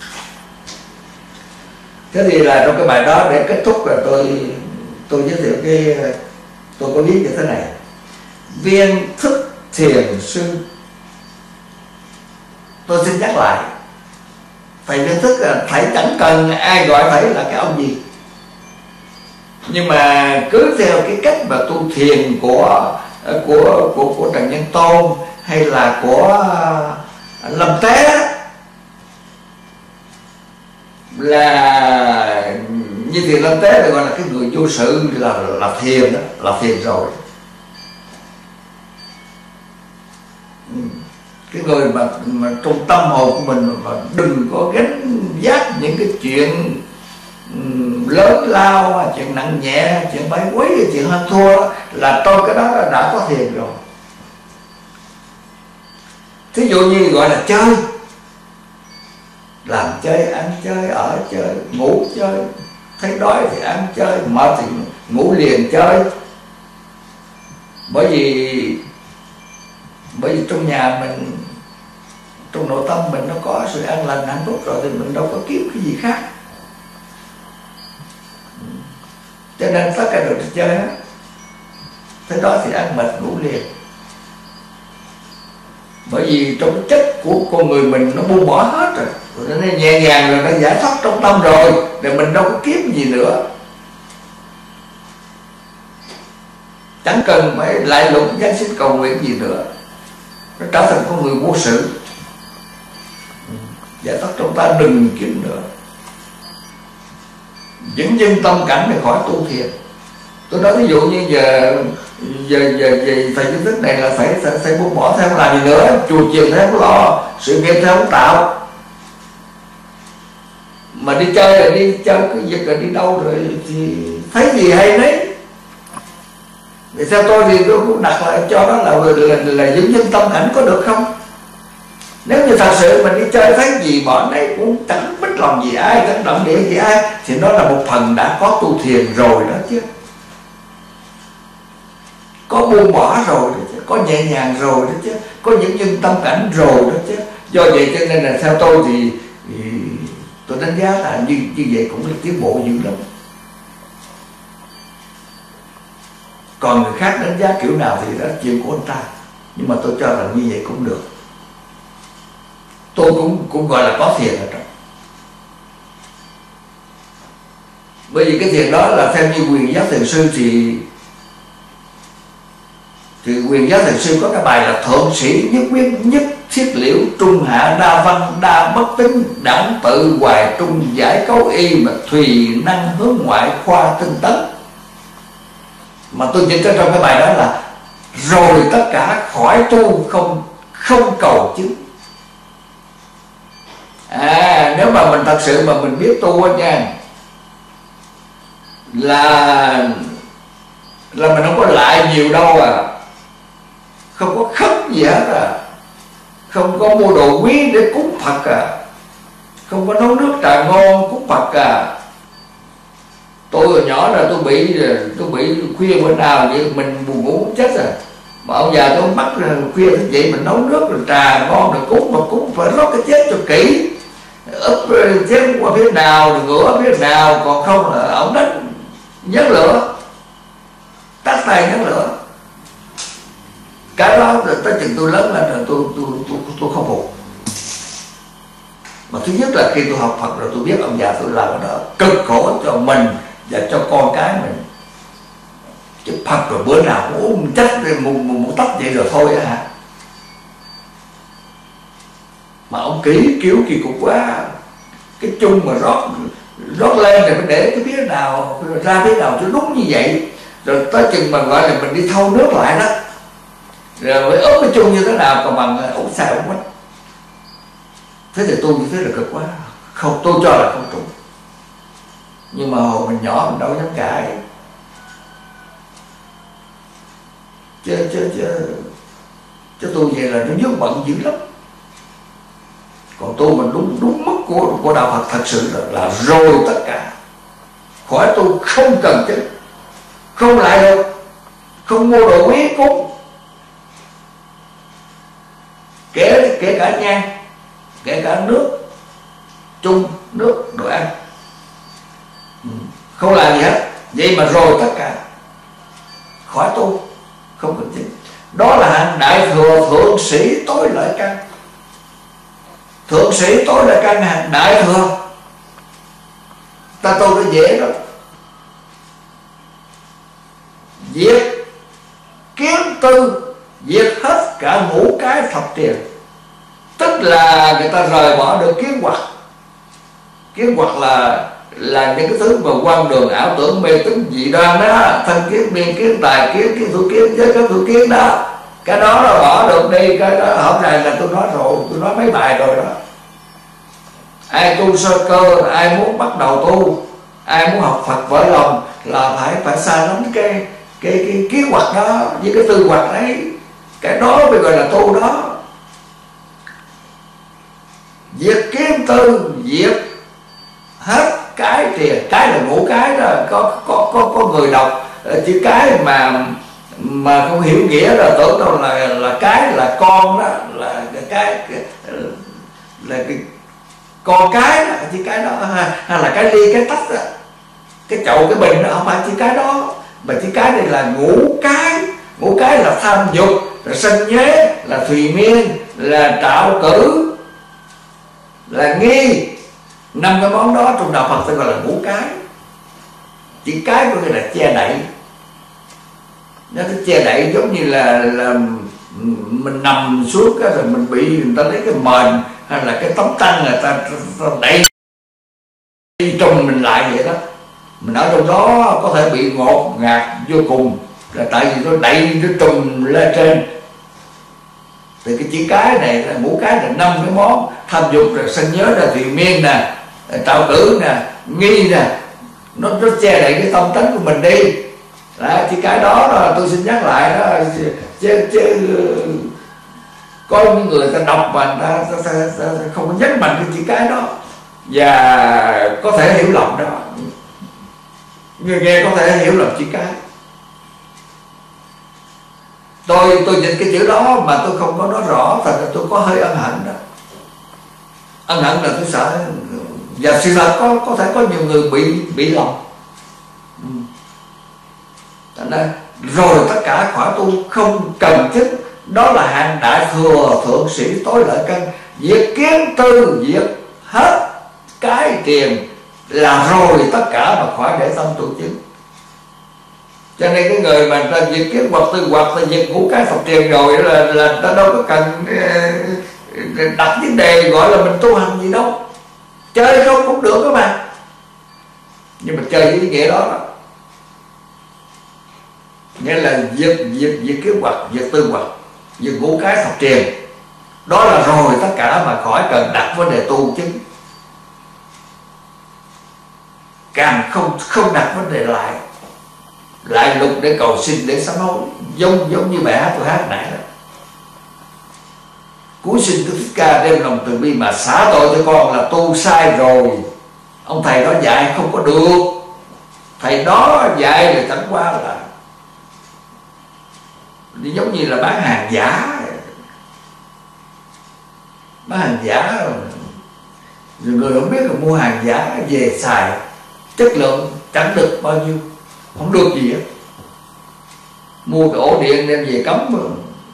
Thế thì là trong cái bài đó, để kết thúc là tôi tôi giới thiệu cái, tôi có viết như thế này: Viên Thức Thiền Sư. Tôi xin nhắc lại, thầy Viên Thức là thầy chẳng cần ai gọi thầy là cái ông gì, nhưng mà cứ theo cái cách mà tu thiền của của của của Trần Nhân Tôn hay là của Lâm Tế, là như thiền Lâm Tế là gọi là cái người vô sự, là là thiền đó, là thiền rồi. Cái người mà, mà trong tâm hồn của mình mà đừng có gánh vác những cái chuyện lớn lao, chuyện nặng nhẹ, chuyện bái quấy, chuyện hơn thua, là trong cái đó đã có thiền rồi. Thí dụ như gọi là chơi, làm chơi, ăn chơi, ở chơi, ngủ chơi, thấy đói thì ăn chơi, mệt thì ngủ liền chơi. Bởi vì bởi vì trong nhà mình, trong nội tâm mình nó có sự an lành hạnh phúc rồi, thì mình đâu có kiếm cái gì khác. Cho nên tất cả đều đi chơi hết. Thế đó thì ăn mệt ngủ liền. Bởi vì trong cái chất của con người mình nó buông bỏ hết rồi, nó nhẹ nhàng rồi, nó giải thoát trong tâm rồi, thì mình đâu có kiếm gì nữa. Chẳng cần phải lại lục giáng sinh cầu nguyện gì nữa, nó trở thành con người vô sự, giải thoát trong ta, đừng kiếm nữa. Vững dưng tâm cảnh thì khỏi tu thiền. Tôi nói ví dụ như giờ giờ giờ, giờ thầy kiến thức này là phải phải, phải buông bỏ, theo không làm gì nữa, chùa chiền theo không lo, sự nghiệp theo không tạo, mà đi chơi là đi chơi cái việc là đi đâu rồi thì thấy gì hay đấy. Vì theo tôi thì tôi cũng đặt lại cho đó là là, là, là vững dưng tâm cảnh, có được không? Nếu như thật sự mình đi chơi thấy gì bọn đấy cũng chẳng biết lòng gì ai, chẳng động địa gì ai, thì nó là một phần đã có tu thiền rồi đó chứ, có buông bỏ rồi đó chứ, có nhẹ nhàng rồi đó chứ, có những nhân tâm cảnh rồi đó chứ. Do vậy cho nên là theo tôi thì, thì tôi đánh giá là như, như vậy cũng là tiến bộ dữ lắm. Còn người khác đánh giá kiểu nào thì đó là chuyện của anh ta, nhưng mà tôi cho là như vậy cũng được. Tôi cũng cũng gọi là có thiền ở trong. Bởi vì cái thiền đó là theo như Quyền Giác Thiền Sư thì thì Quyền Giác Thiền Sư có cái bài là thượng sĩ nhất quyết nhất thiết liễu, trung hạ đa văn đa bất tính, đẳng tự hoài trung giải cấu y, mà thùy năng hướng ngoại khoa tinh tấn. Mà tôi chỉ trong cái bài đó là rồi tất cả khỏi tu, không không cầu chứng. À, nếu mà mình thật sự mà mình biết tu á nha, là là mình không có lại nhiều đâu à, không có khất gì hết à, không có mua đồ quý để cúng Phật à, không có nấu nước trà ngon cúng Phật à. Tôi hồi nhỏ là tôi bị tôi bị khuya bữa nào vậy mình buồn ngủ chết rồi, mà ông già tôi bắt khuya như vậy mình nấu nước rồi trà ngon rồi cúng, mà cúng phải rót cái chết cho kỹ, úp chén qua phía nào rồi ngửa phía nào, còn không là ổng đánh nhấn lửa, tắt tay nhấn lửa. Cái đó tới chừng tôi lớn lên rồi tôi tôi tôi tôi không phục. Mà thứ nhất là khi tôi học Phật rồi tôi biết ông già tôi làm cái đó cực khổ cho mình và cho con cái mình, chứ Phật rồi bữa nào cũng uống chết một, một, một tách vậy rồi thôi á hả. Mà ông kỹ kiểu kỳ cục quá, cái chung mà rót rót lên rồi phải để cái phía nào ra phía nào cho đúng như vậy, rồi tới chừng mà gọi là mình đi thâu nước lại đó, rồi phải ốp cái chung như thế nào còn bằng ốp xài ốp mất. Thế thì tôi như thế là cực quá, không, tôi cho là không trùng. Nhưng mà hồi mình nhỏ mình đâu dám cãi, chứ chứ chứ chứ tôi vậy là nó vướng bận dữ lắm. Còn tôi mình đúng đúng mức của của đạo Phật thật sự là, là rồi tất cả, khỏi tôi không cần chứ, không lại được, không mua đồ quý cúng, kể kể cả nhang, kể cả nước chung, nước đồ ăn, không làm gì hết. Vậy mà rồi tất cả, khỏi tu, không cần chứ. Đó là hạng đại thừa thượng sĩ tối lợi căn. Thượng sĩ tối lợi căn hạng đại thừa, ta tu nó dễ lắm. Diệt kiến tư, diệt hết cả ngũ cái thập tiền, tức là người ta rời bỏ được kiến hoặc. Kiến hoặc là là những cái thứ mà quan đường ảo tưởng mê tín dị đoan đó, thân kiến, biên kiến, tài kiến, kiến thủ kiến, giới kiến thủ kiến đó, cái đó nó bỏ được đi. Cái đó hôm nay là tôi nói rồi, tôi nói mấy bài rồi đó. Ai tu sơ cơ, ai muốn bắt đầu tu, ai muốn học Phật vỡ lòng là phải phải xa lắm cái cái cái kiến hoặc đó với cái tư hoặc đấy, cái đó mới gọi là tu đó. Diệt kiến tư, diệt hết cái tiền, cái là ngũ cái đó. Có có có có người đọc chữ cái mà mà không hiểu nghĩa là tưởng đâu là là cái là con đó, là cái, cái là cái con cái đó, chữ cái đó, hay là cái ly cái tách đó, cái chậu cái bình đó, không phải chữ cái đó, mà chữ cái này là ngũ cái Ngũ cái là tham dục, là sanh nhế, là thùy miên, là trạo cử, là nghi. Năm cái món đó trong đạo Phật ta gọi là ngũ cái. Chỉ cái của người là che đậy. Nó che đậy giống như là, là mình nằm xuống cái rồi mình bị người ta lấy cái mền hay là cái tấm tăng người ta, ta đẩy trong mình lại vậy đó. Mình ở trong đó có thể bị ngột ngạt vô cùng, là tại vì nó đẩy nó trùm lên trên. Thì cái chữ cái này là ngũ cái là năm cái món: tham dục, là sanh nhớ, là thùy miên nè, trạo cử nè, nghi nè. Nó, nó che đậy cái tâm tánh của mình đi. Đó, chữ cái đó là tôi xin nhắc lại đó, chứ, chứ có những người ta đọc mà ta, ta, ta, ta không có nhấn mạnh cái chữ cái đó và có thể hiểu lầm đó. Người nghe có thể hiểu lầm chữ cái. Tôi tôi nhìn cái chữ đó mà tôi không có nói rõ, thật là tôi có hơi ân hận đó. Ân hận là tôi sợ, và sự thật có có thể có nhiều người bị bị lòng. Nên, rồi tất cả khỏa tu không cần chức, đó là hạng đại thừa thượng sĩ tối lợi căn. Việc kiến tư, việc hết cái tiền là rồi tất cả mà khỏi để tâm tu chứng. Cho nên cái người mà ta việc kiến hoặc tư hoặc là việc ngũ cái Phật tiền rồi là, là ta đâu có cần đặt vấn đề gọi là mình tu hành gì đâu. Chơi không cũng được các bạn, nhưng mà chơi với ý nghĩa đó, đó. Nghĩa là việc, việc, việc kế hoạch, việc tư hoạch, việc ngũ cái Phật tiền, đó là rồi tất cả mà khỏi cần đặt vấn đề tu chứng. Càng không không đặt vấn đề lại lại lục để cầu xin, để sám hối, giống giống như bài hát tôi hát nãy đó. Cúi xin Đức Thích Ca đem lòng từ bi mà xả tội cho con là tu sai rồi. Ông thầy đó dạy không có được. Thầy đó dạy là chẳng qua là giống như là bán hàng giả. Bán hàng giả rồi người không biết là mua hàng giả về xài, chất lượng chẳng được bao nhiêu, không được gì hết. Mua cái ổ điện đem về cắm mà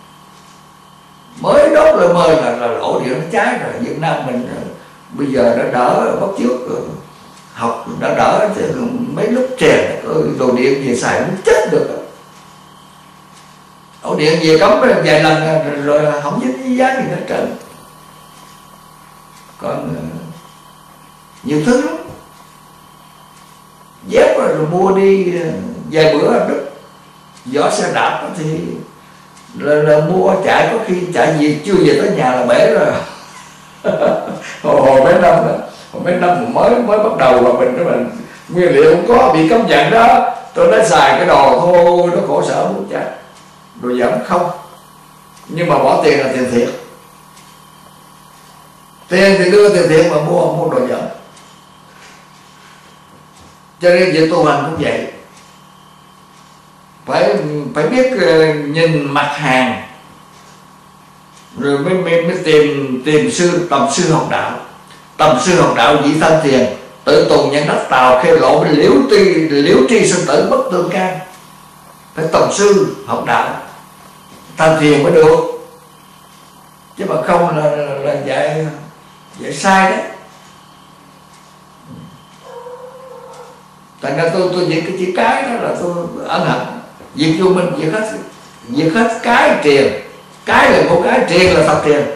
mới đốt là mơ là, là ổ điện nó cháy rồi. Việt Nam mình bây giờ đã đỡ, bắt trước học đã đỡ, chứ mấy lúc trẻ đồ điện về xài muốn chết được. Ổ điện về cắm vài lần rồi không dính giá gì hết trơn. Còn nhiều thứ lắm. Dép rồi, rồi mua đi vài bữa đứt. Vỏ xe đạp thì là, là mua chạy, có khi chạy gì chưa về tới nhà là bể rồi. hồi, hồi mấy năm đó, hồi mấy năm mới mới bắt đầu mà mình đó mình nguyên liệu không có, bị cấm vận đó, tôi đã xài cái đồ thôi nó khổ sở muốn chạy. Đồ giảm không, nhưng mà bỏ tiền là tiền thiệt. Tiền thì đưa tiền thiệt mà mua mua đồ giảm. Cho nên việc tu hành cũng vậy, phải phải biết nhìn mặt hàng rồi mới, mới, mới tìm tìm sư tầm sư học đạo. Tầm sư học đạo vị thanh thiền, tự tùng nhận đất tàu khê lộ bên liễu tri liễu tri sinh tử bất tương can. Phải tầm sư học đạo thanh thiền mới được, chứ mà không là, là, là dạy dạy sai đấy. Thành ra tôi tôi việc cái chữ cái đó là tôi ân hận. Việc vô minh, việc hết việc hết cái tiền. Cái là một cái, tiền là Phật tiền.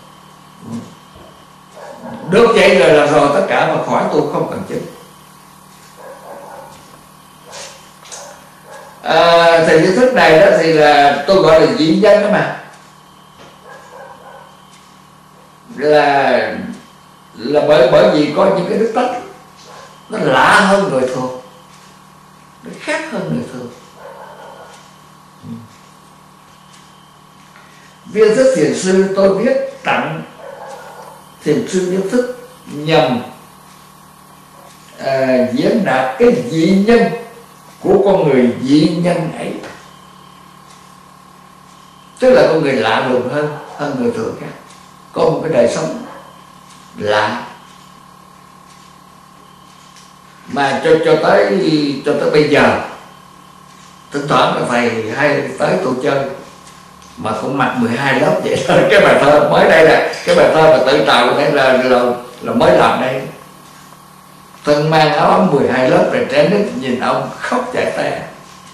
Được vậy rồi là rồi tất cả mà khỏi tu không cần chứng. À, thì cái thức này đó thì là tôi gọi là dị nhân đó mà, là là bởi bởi vì có những cái đức tánh nó lạ hơn người thường, nó khác hơn người thường. Viên Thức Thiền Sư tôi viết tặng Thiền Sư Viên Thức nhằm à, diễn đạt cái dị nhân của con người dị nhân ấy, tức là con người lạ lùng hơn hơn người thường khác, có một cái đời sống lạ mà cho cho tới cho tới bây giờ thỉnh thoảng là thầy hay tới tôi chơi mà cũng mặc mười hai lớp vậy thôi. Cái bài thơ mới đây là cái bài thơ mà tự tạo đây là, là là mới làm đây. Thân mang áo ấm mười hai lớp rồi trẻ nít nhìn ông khóc chảy tè.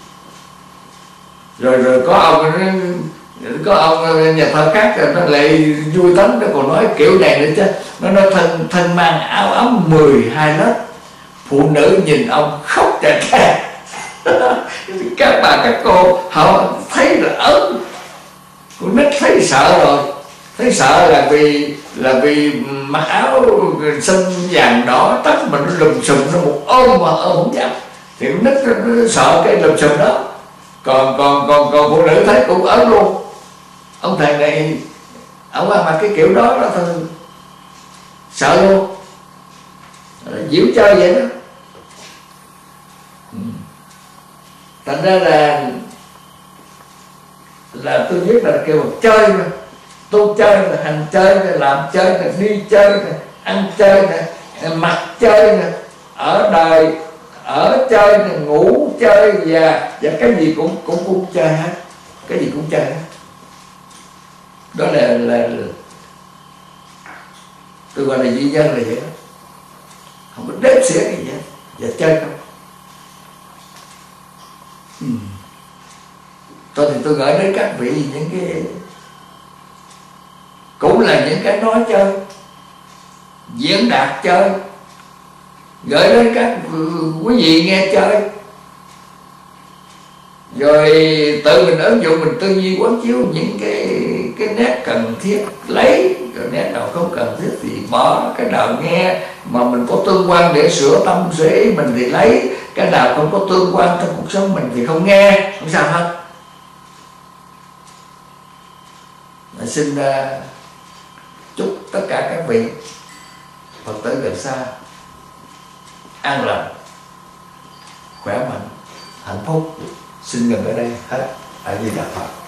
Rồi rồi có ông có ông nhà thơ khác nó lại vui tánh, nó còn nói kiểu này nữa chứ. Nó nói thân thân mang áo ấm mười hai lớp, phụ nữ nhìn ông khóc chảy tè. Các bà các cô họ thấy là ớn, con nít thấy sợ rồi, thấy sợ là vì là vì mặc áo xanh vàng đỏ tắt mà nó lùm xùm, nó một ôm mà ôm không dám, thì con nít nó, nó sợ cái lùm xùm đó. Còn còn còn còn phụ nữ thấy cũng ớn luôn. Ông thầy này ông ăn mặc cái kiểu đó đó thôi, sợ luôn, diễu chơi vậy đó. Thành ra là là tôi biết là kêu chơi mà, tôi chơi là hành chơi là làm chơi là đi chơi là ăn chơi là mặc chơi là ở đời ở chơi là ngủ chơi và và cái gì cũng cũng cũng chơi hết, cái gì cũng chơi hết. Đó là là, là tôi gọi là duy nhân là vậy đó, không có đếm xỉa gì hết, và chơi không. Ừ. Tôi thì tôi gửi đến các vị những cái cũng là những cái nói chơi, diễn đạt chơi, gửi đến các quý vị nghe chơi, rồi tự mình ứng dụng, mình tư duy quán chiếu những cái cái nét cần thiết lấy, rồi nét nào không cần thiết thì bỏ, cái nào nghe mà mình có tương quan để sửa tâm sửa ý mình thì lấy, cái nào không có tương quan trong cuộc sống mình thì không nghe, không sao hết. Xin uh, chúc tất cả các vị Phật tử gần xa an lành, khỏe mạnh, hạnh phúc. Xin ngừng ở đây hết. A Di Đà Phật.